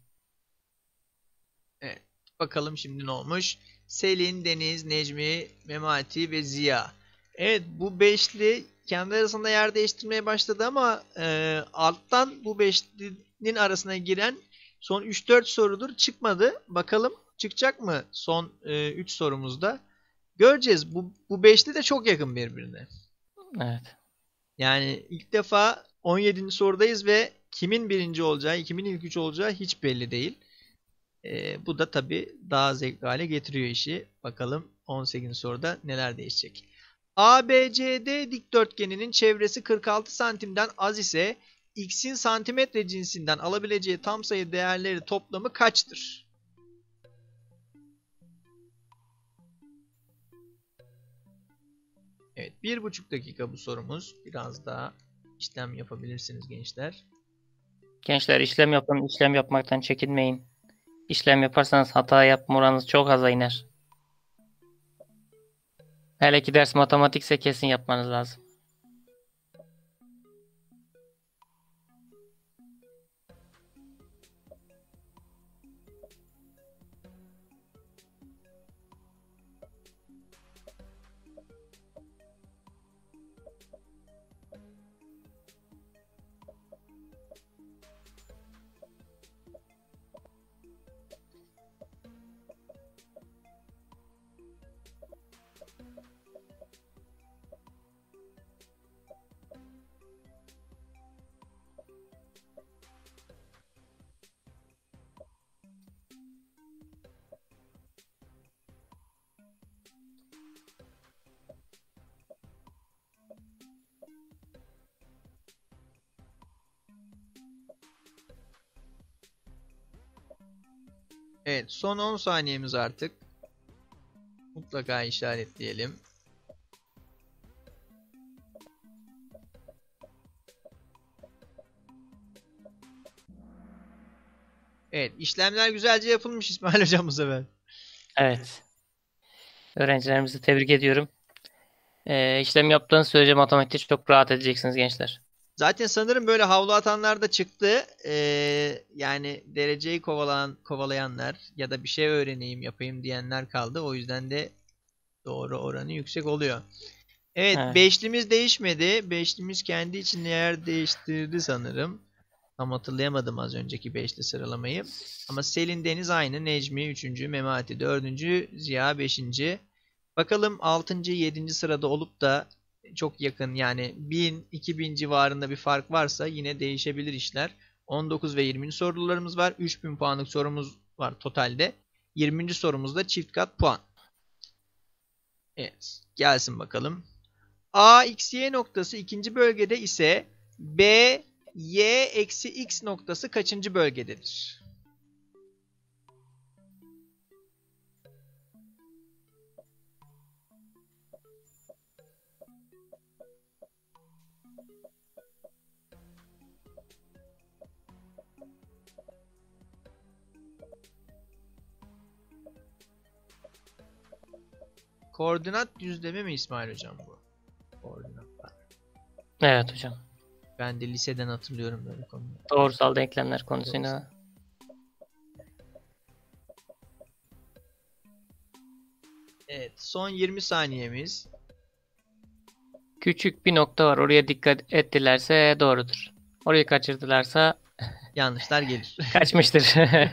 Evet. Bakalım şimdi ne olmuş? Selin, Deniz, Necmi, Memati ve Ziya. Evet, bu beşli kendi arasında yer değiştirmeye başladı ama e, alttan bu beşlinin arasına giren son üç dört sorudur çıkmadı. Bakalım çıkacak mı son üç sorumuzda? Göreceğiz. Bu, bu beşli de çok yakın birbirine. Evet. Yani ilk defa on yedinci sorudayız ve kimin birinci olacağı, kimin ilk üç olacağı hiç belli değil. Ee, bu da tabii daha zevkli hale getiriyor işi. Bakalım on sekizinci soruda neler değişecek. A B C D dikdörtgeninin çevresi kırk altı santimden az ise x'in santimetre cinsinden alabileceği tam sayı değerleri toplamı kaçtır? Evet, bir buçuk dakika bu sorumuz. Biraz daha işlem yapabilirsiniz gençler. Gençler işlem yapın, işlem yapmaktan çekinmeyin. İşlem yaparsanız hata yapma oranınız çok aza iner. Hele ki ders matematikse kesin yapmanız lazım. Evet, son on saniyemiz artık. Mutlaka işaretleyelim. Evet, işlemler güzelce yapılmış İsmail Hocam bu sefer. Evet. Öğrencilerimizi tebrik ediyorum. Ee, işlem yaptığınız sürece matematikte çok rahat edeceksiniz gençler. Zaten sanırım böyle havlu atanlar da çıktı. Ee, yani dereceyi kovalayan, kovalayanlar ya da bir şey öğreneyim, yapayım diyenler kaldı. O yüzden de doğru oranı yüksek oluyor. Evet, Evet. beşlimiz değişmedi. Beşlimiz kendi içinde yer değiştirdi sanırım. Tam hatırlayamadım az önceki beşli sıralamayı. Ama Selin Deniz aynı. Necmi üçüncü, Memati dördüncü, Ziya beşinci. Bakalım altıncı, yedinci sırada olup da çok yakın yani bin iki bin civarında bir fark varsa yine değişebilir işler. on dokuz ve yirminci sorularımız var. üç bin puanlık sorumuz var totalde. yirminci sorumuzda çift kat puan. Evet, gelsin bakalım. A x y noktası ikinci bölgede ise B y eksi x noktası kaçıncı bölgededir? Koordinat düzlemi mi İsmail Hocam bu? Koordinatlar. Evet hocam. Ben de liseden hatırlıyorum böyle konuları. Doğrusal denklemler konusunda. Evet, son yirmi saniyemiz. Küçük bir nokta var. Oraya dikkat ettilerse doğrudur. Orayı kaçırdılarsa Yanlışlar gelir. kaçmıştır.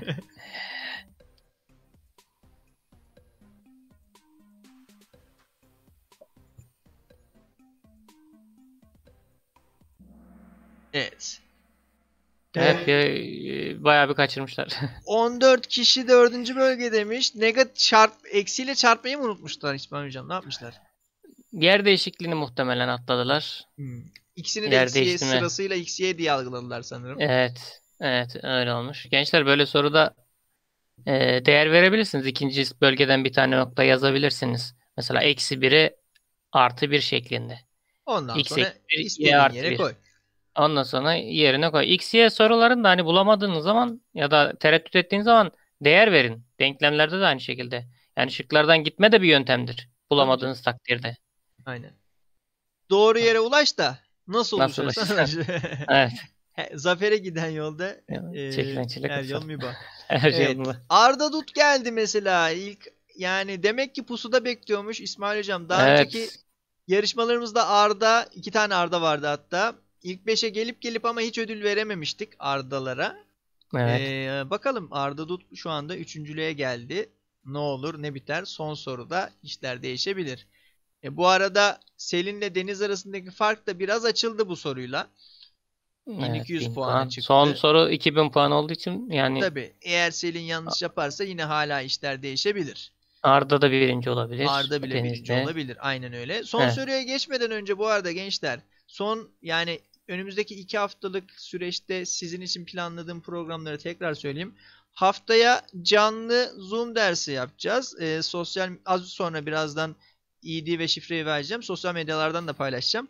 Evet. Evet, bir, bayağı bir kaçırmışlar. on dört kişi dördüncü bölge demiş. Negatif çarp eksiyle çarpmayı mı unutmuşlar İsmail Hocam? Ne yapmışlar? Yer değişikliğini muhtemelen atladılar. Hmm. İkisini de Yer X Y değiştirme. sırasıyla X Y diye algıladılar sanırım. Evet. Evet, öyle olmuş. Gençler böyle soruda e, değer verebilirsiniz. İkinci bölgeden bir tane nokta yazabilirsiniz. Mesela eksi biri artı bir şeklinde. Ondan X sonra eksi bir, Y istediğin artı yere bir. koy. Ondan sonra yerine koy. X, Y sorularını da hani bulamadığınız zaman ya da tereddüt ettiğiniz zaman değer verin. Denklemlerde de aynı şekilde. Yani şıklardan gitme de bir yöntemdir. Bulamadığınız takdirde. Aynen. Doğru yere ulaş da nasıl Nasıl ulaşırsan ulaşırsan. ulaş. Evet. He, Zafere giden yolda e, Çekilen çile her yol kısa. mübah. Her şey Evet. yolunda. Arda Dut geldi mesela ilk, yani demek ki pusuda bekliyormuş İsmail Hocam. Daha önceki Evet. yarışmalarımızda Arda, iki tane Arda vardı hatta. İlk beşe gelip gelip ama hiç ödül verememiştik Arda'lara. Evet. Ee, bakalım Arda Dut şu anda üçüncülüğe geldi. Ne olur ne biter, son soruda işler değişebilir. E, bu arada Selin'le Deniz arasındaki fark da biraz açıldı bu soruyla. bin iki yüz Evet, bin puana puan. çıktı. Son soru iki bin puan olduğu için yani Tabii eğer Selin yanlış yaparsa yine hala işler değişebilir. Arda da birinci olabilir. Arda bile birinci Deniz'de. olabilir. Aynen öyle. Son Evet. soruya geçmeden önce bu arada gençler, son yani önümüzdeki iki haftalık süreçte sizin için planladığım programları tekrar söyleyeyim. Haftaya canlı Zoom dersi yapacağız. Ee, sosyal az sonra birazdan I D ve şifreyi vereceğim. Sosyal medyalardan da paylaşacağım.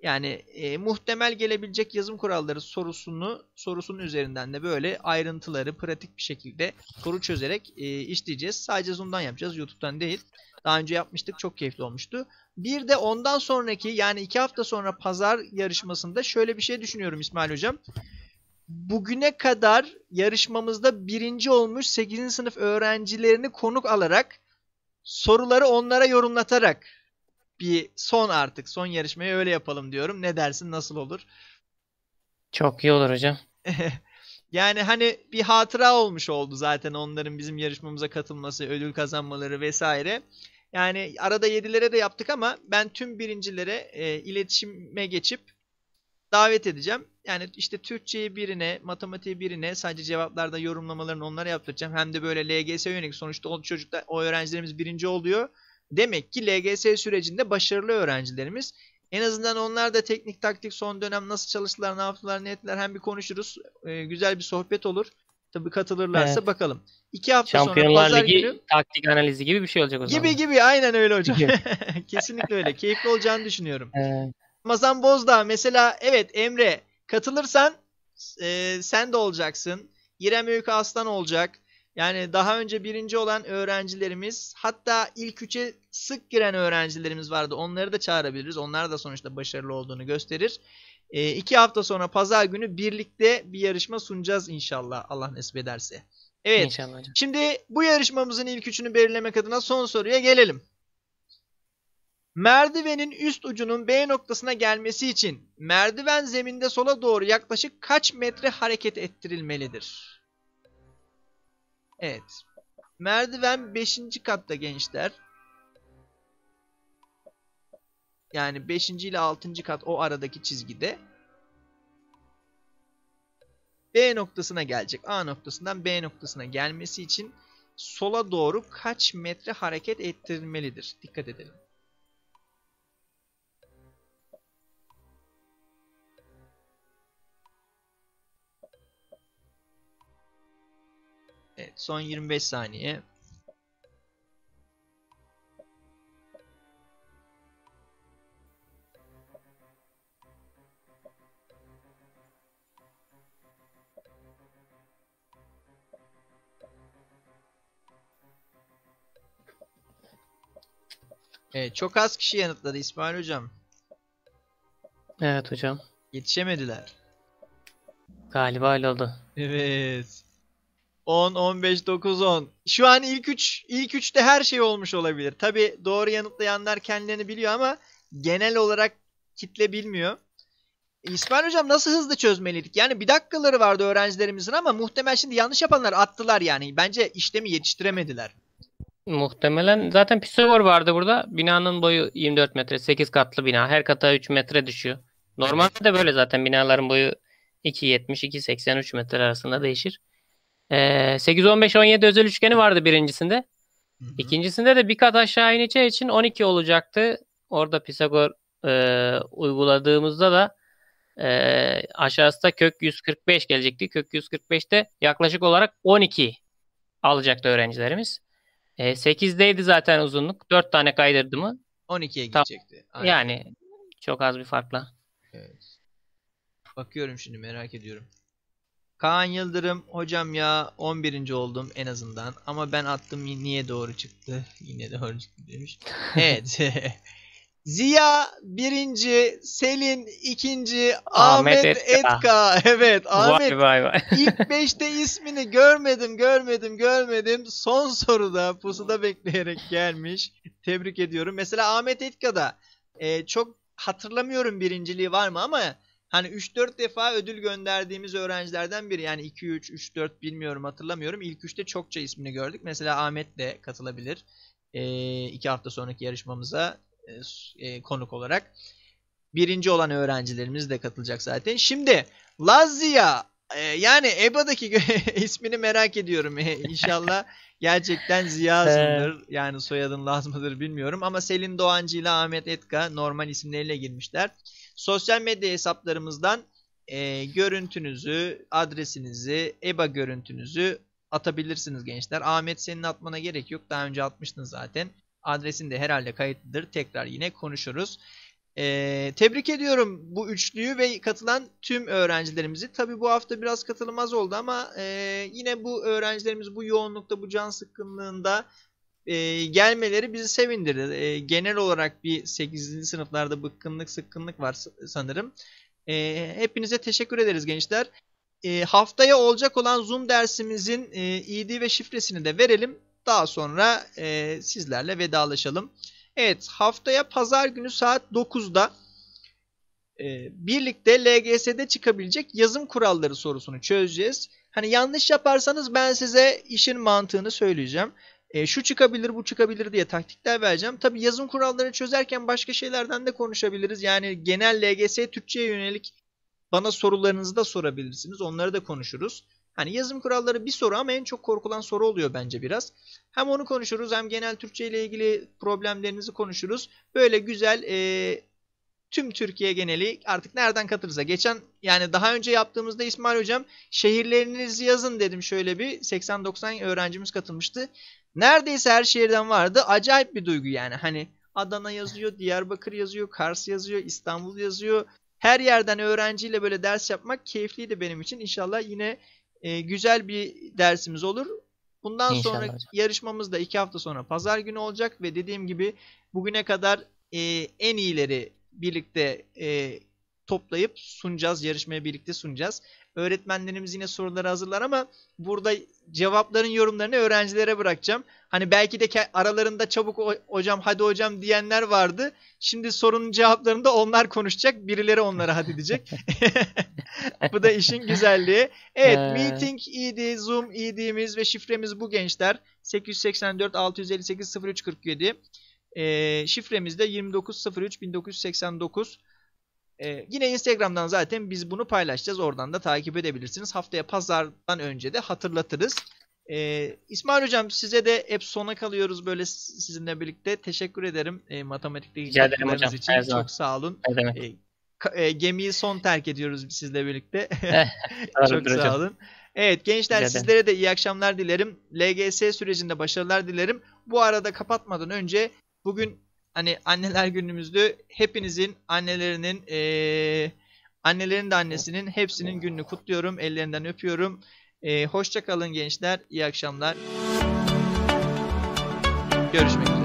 Yani e, muhtemel gelebilecek yazım kuralları sorusunu sorusunun üzerinden de böyle ayrıntıları pratik bir şekilde soru çözerek e, işleyeceğiz. Sadece Zoom'dan yapacağız, YouTube'dan değil. Daha önce yapmıştık, çok keyifli olmuştu. Bir de ondan sonraki, yani iki hafta sonra pazar yarışmasında şöyle bir şey düşünüyorum İsmail Hocam. Bugüne kadar yarışmamızda birinci olmuş sekizinci sınıf öğrencilerini konuk alarak soruları onlara yorumlatarak bir son artık son yarışmayı öyle yapalım diyorum. Ne dersin, nasıl olur? Çok iyi olur hocam. Yani hani bir hatıra olmuş oldu zaten onların bizim yarışmamıza katılması, ödül kazanmaları vesaire. Yani arada yedilere de yaptık ama ben tüm birincilere e, iletişime geçip davet edeceğim. Yani işte Türkçeyi birine, matematiği birine, sadece cevaplarda yorumlamalarını onlara yaptıracağım. Hem de böyle L G S yönelik, sonuçta o çocuklar, o öğrencilerimiz birinci oluyor. Demek ki L G S sürecinde başarılı öğrencilerimiz. En azından onlar da teknik taktik son dönem nasıl çalıştılar, ne yaptılar, ne ettiler hem bir konuşuruz. Ee, güzel bir sohbet olur. Tabii katılırlarsa Evet. bakalım. İki hafta sonra Şampiyonlar pazar Ligi günü taktik analizi gibi bir şey olacak o zaman. gibi gibi aynen öyle hocam. Kesinlikle öyle. Keyifli olacağını düşünüyorum. Evet. Ramazan Bozdağ mesela, evet Emre, katılırsan e, sen de olacaksın. İrem Öykü Aslan olacak. Yani daha önce birinci olan öğrencilerimiz, hatta ilk üçe sık giren öğrencilerimiz vardı. Onları da çağırabiliriz. Onlar da sonuçta başarılı olduğunu gösterir. E, iki hafta sonra pazar günü birlikte bir yarışma sunacağız inşallah, Allah nasip ederse. Evet. İnşallah hocam. Şimdi bu yarışmamızın ilk üçünü belirlemek adına son soruya gelelim. Merdivenin üst ucunun B noktasına gelmesi için merdiven zeminde sola doğru yaklaşık kaç metre hareket ettirilmelidir? Evet. Merdiven beşinci katta gençler. Yani beşinci ile altıncı kat, o aradaki çizgide. B noktasına gelecek. A noktasından B noktasına gelmesi için sola doğru kaç metre hareket ettirilmelidir? Dikkat edelim. Evet, son yirmi beş saniye. Evet, çok az kişi yanıtladı İsmail Hocam. Evet hocam. Yetişemediler. Galiba öyle oldu. Evet. on, on beş, dokuz, on. Şu an ilk üç, ilk üçte her şey olmuş olabilir. Tabii doğru yanıtlayanlar kendilerini biliyor ama genel olarak kitle bilmiyor. İsmail Hocam, nasıl hızlı çözmeliydik? Yani bir dakikaları vardı öğrencilerimizin ama muhtemel şimdi yanlış yapanlar attılar yani. Bence işlemi yetiştiremediler. Muhtemelen zaten Pisagor vardı burada. Binanın boyu yirmi dört metre. sekiz katlı bina. Her kata üç metre düşüyor. Normalde de böyle zaten binaların boyu iki yetmiş iki seksen üç metre arasında değişir. Ee, sekiz on beş on yedi özel üçgeni vardı birincisinde. Hı hı. İkincisinde de bir kat aşağı ineceği için on iki olacaktı. Orada Pisagor e, uyguladığımızda da e, aşağısı da kök yüz kırk beş gelecekti. Kök yüz kırk beşte yaklaşık olarak on iki alacaktı öğrencilerimiz. E, sekizdeydi zaten uzunluk. dört tane kaydırdı mı? on ikiye Tam- gidecekti. Aynen. Yani çok az bir farkla. Evet. Bakıyorum şimdi, merak ediyorum. Kaan Yıldırım, hocam ya on birinci oldum en azından ama ben attım niye doğru çıktı? Yine doğru çıktı demiş. Evet. Ziya birinci, Selin ikinci, Ahmet, Ahmet Etka. Etka. Evet, Ahmet. Vay vay vay. İlk beşte ismini görmedim, görmedim, görmedim. Son soruda pusuda bekleyerek gelmiş. Tebrik ediyorum. Mesela Ahmet Etka'da e, çok hatırlamıyorum birinciliği var mı ama hani üç dört defa ödül gönderdiğimiz öğrencilerden biri. Yani iki üç, üç dört bilmiyorum, hatırlamıyorum. İlk üçte çokça ismini gördük. Mesela Ahmet de katılabilir. E, iki hafta sonraki yarışmamıza e, e, konuk olarak. Birinci olan öğrencilerimiz de katılacak zaten. Şimdi Lazia, e, yani E B A'daki ismini merak ediyorum. E, İnşallah gerçekten Ziya'sındır. Yani soyadın Laz mıdır bilmiyorum. Ama Selin Doğancı ile Ahmet Etka normal isimleriyle girmişler. Sosyal medya hesaplarımızdan e, görüntünüzü, adresinizi, E B A görüntünüzü atabilirsiniz gençler. Ahmet, senin atmana gerek yok. Daha önce atmıştın zaten. Adresin de herhalde kayıtlıdır. Tekrar yine konuşuruz. Ee, tebrik ediyorum bu üçlüyü ve katılan tüm öğrencilerimizi. Tabii bu hafta biraz katılım az oldu ama e, yine bu öğrencilerimiz bu yoğunlukta, bu can sıkkınlığında e, gelmeleri bizi sevindirdi. E, genel olarak bir sekizinci sınıflarda bıkkınlık, sıkkınlık var sanırım. E, hepinize teşekkür ederiz gençler. E, haftaya olacak olan Zoom dersimizin e, I D ve şifresini de verelim. Daha sonra e, sizlerle vedalaşalım. Evet, haftaya pazar günü saat dokuzda e, birlikte L G S'de çıkabilecek yazım kuralları sorusunu çözeceğiz. Hani yanlış yaparsanız ben size işin mantığını söyleyeceğim. E, şu çıkabilir, bu çıkabilir diye taktikler vereceğim. Tabii yazım kurallarını çözerken başka şeylerden de konuşabiliriz. Yani genel L G S Türkçe'ye yönelik bana sorularınızı da sorabilirsiniz. Onları da konuşuruz. Hani yazım kuralları bir soru ama en çok korkulan soru oluyor bence biraz. Hem onu konuşuruz hem genel Türkçe ile ilgili problemlerinizi konuşuruz. Böyle güzel e, tüm Türkiye geneli artık nereden katılırsa. Geçen yani daha önce yaptığımızda İsmail Hocam şehirlerinizi yazın dedim, şöyle bir seksen doksan öğrencimiz katılmıştı. Neredeyse her şehirden vardı. Acayip bir duygu yani. Hani Adana yazıyor, Diyarbakır yazıyor, Kars yazıyor, İstanbul yazıyor. Her yerden öğrenciyle böyle ders yapmak keyifliydi benim için. İnşallah yine e, güzel bir dersimiz olur. Bundan İnşallah sonra hocam. yarışmamız da iki hafta sonra pazar günü olacak ve dediğim gibi bugüne kadar e, en iyileri birlikte e, toplayıp sunacağız. Yarışmaya birlikte sunacağız. Öğretmenlerimiz yine soruları hazırlar ama burada cevapların yorumlarını öğrencilere bırakacağım. Hani belki de aralarında çabuk hocam hadi hocam diyenler vardı. Şimdi sorunun cevaplarını da onlar konuşacak. Birileri onlara hadi diyecek. Bu da işin güzelliği. Evet, Ee, Meeting I D, Zoom I D'miz ve şifremiz bu gençler. sekiz yüz seksen dört altı yüz elli sekiz sıfır üç kırk yedi. Ee, şifremiz de yirmi dokuz sıfır üç bin dokuz yüz seksen dokuz. Ee, yine Instagram'dan zaten biz bunu paylaşacağız. Oradan da takip edebilirsiniz. Haftaya pazardan önce de hatırlatırız. Ee, İsmail Hocam size de hep sona kalıyoruz böyle sizinle birlikte. Teşekkür ederim e, matematikteki Rica ederim katkılarınız hocam, için. her zaman. Çok sağ olun. Ne demek? E, ka- e, gemiyi son terk ediyoruz sizle birlikte. Çok Doğrudur sağ hocam. olun. Evet gençler, Rica ederim. sizlere de iyi akşamlar dilerim. L G S sürecinde başarılar dilerim. Bu arada kapatmadan önce bugün hani anneler günümüzdü. Hepinizin annelerinin eee annelerin de annesinin hepsinin gününü kutluyorum. Ellerinden öpüyorum. Eee hoşça kalın gençler. İyi akşamlar. Görüşmek üzere.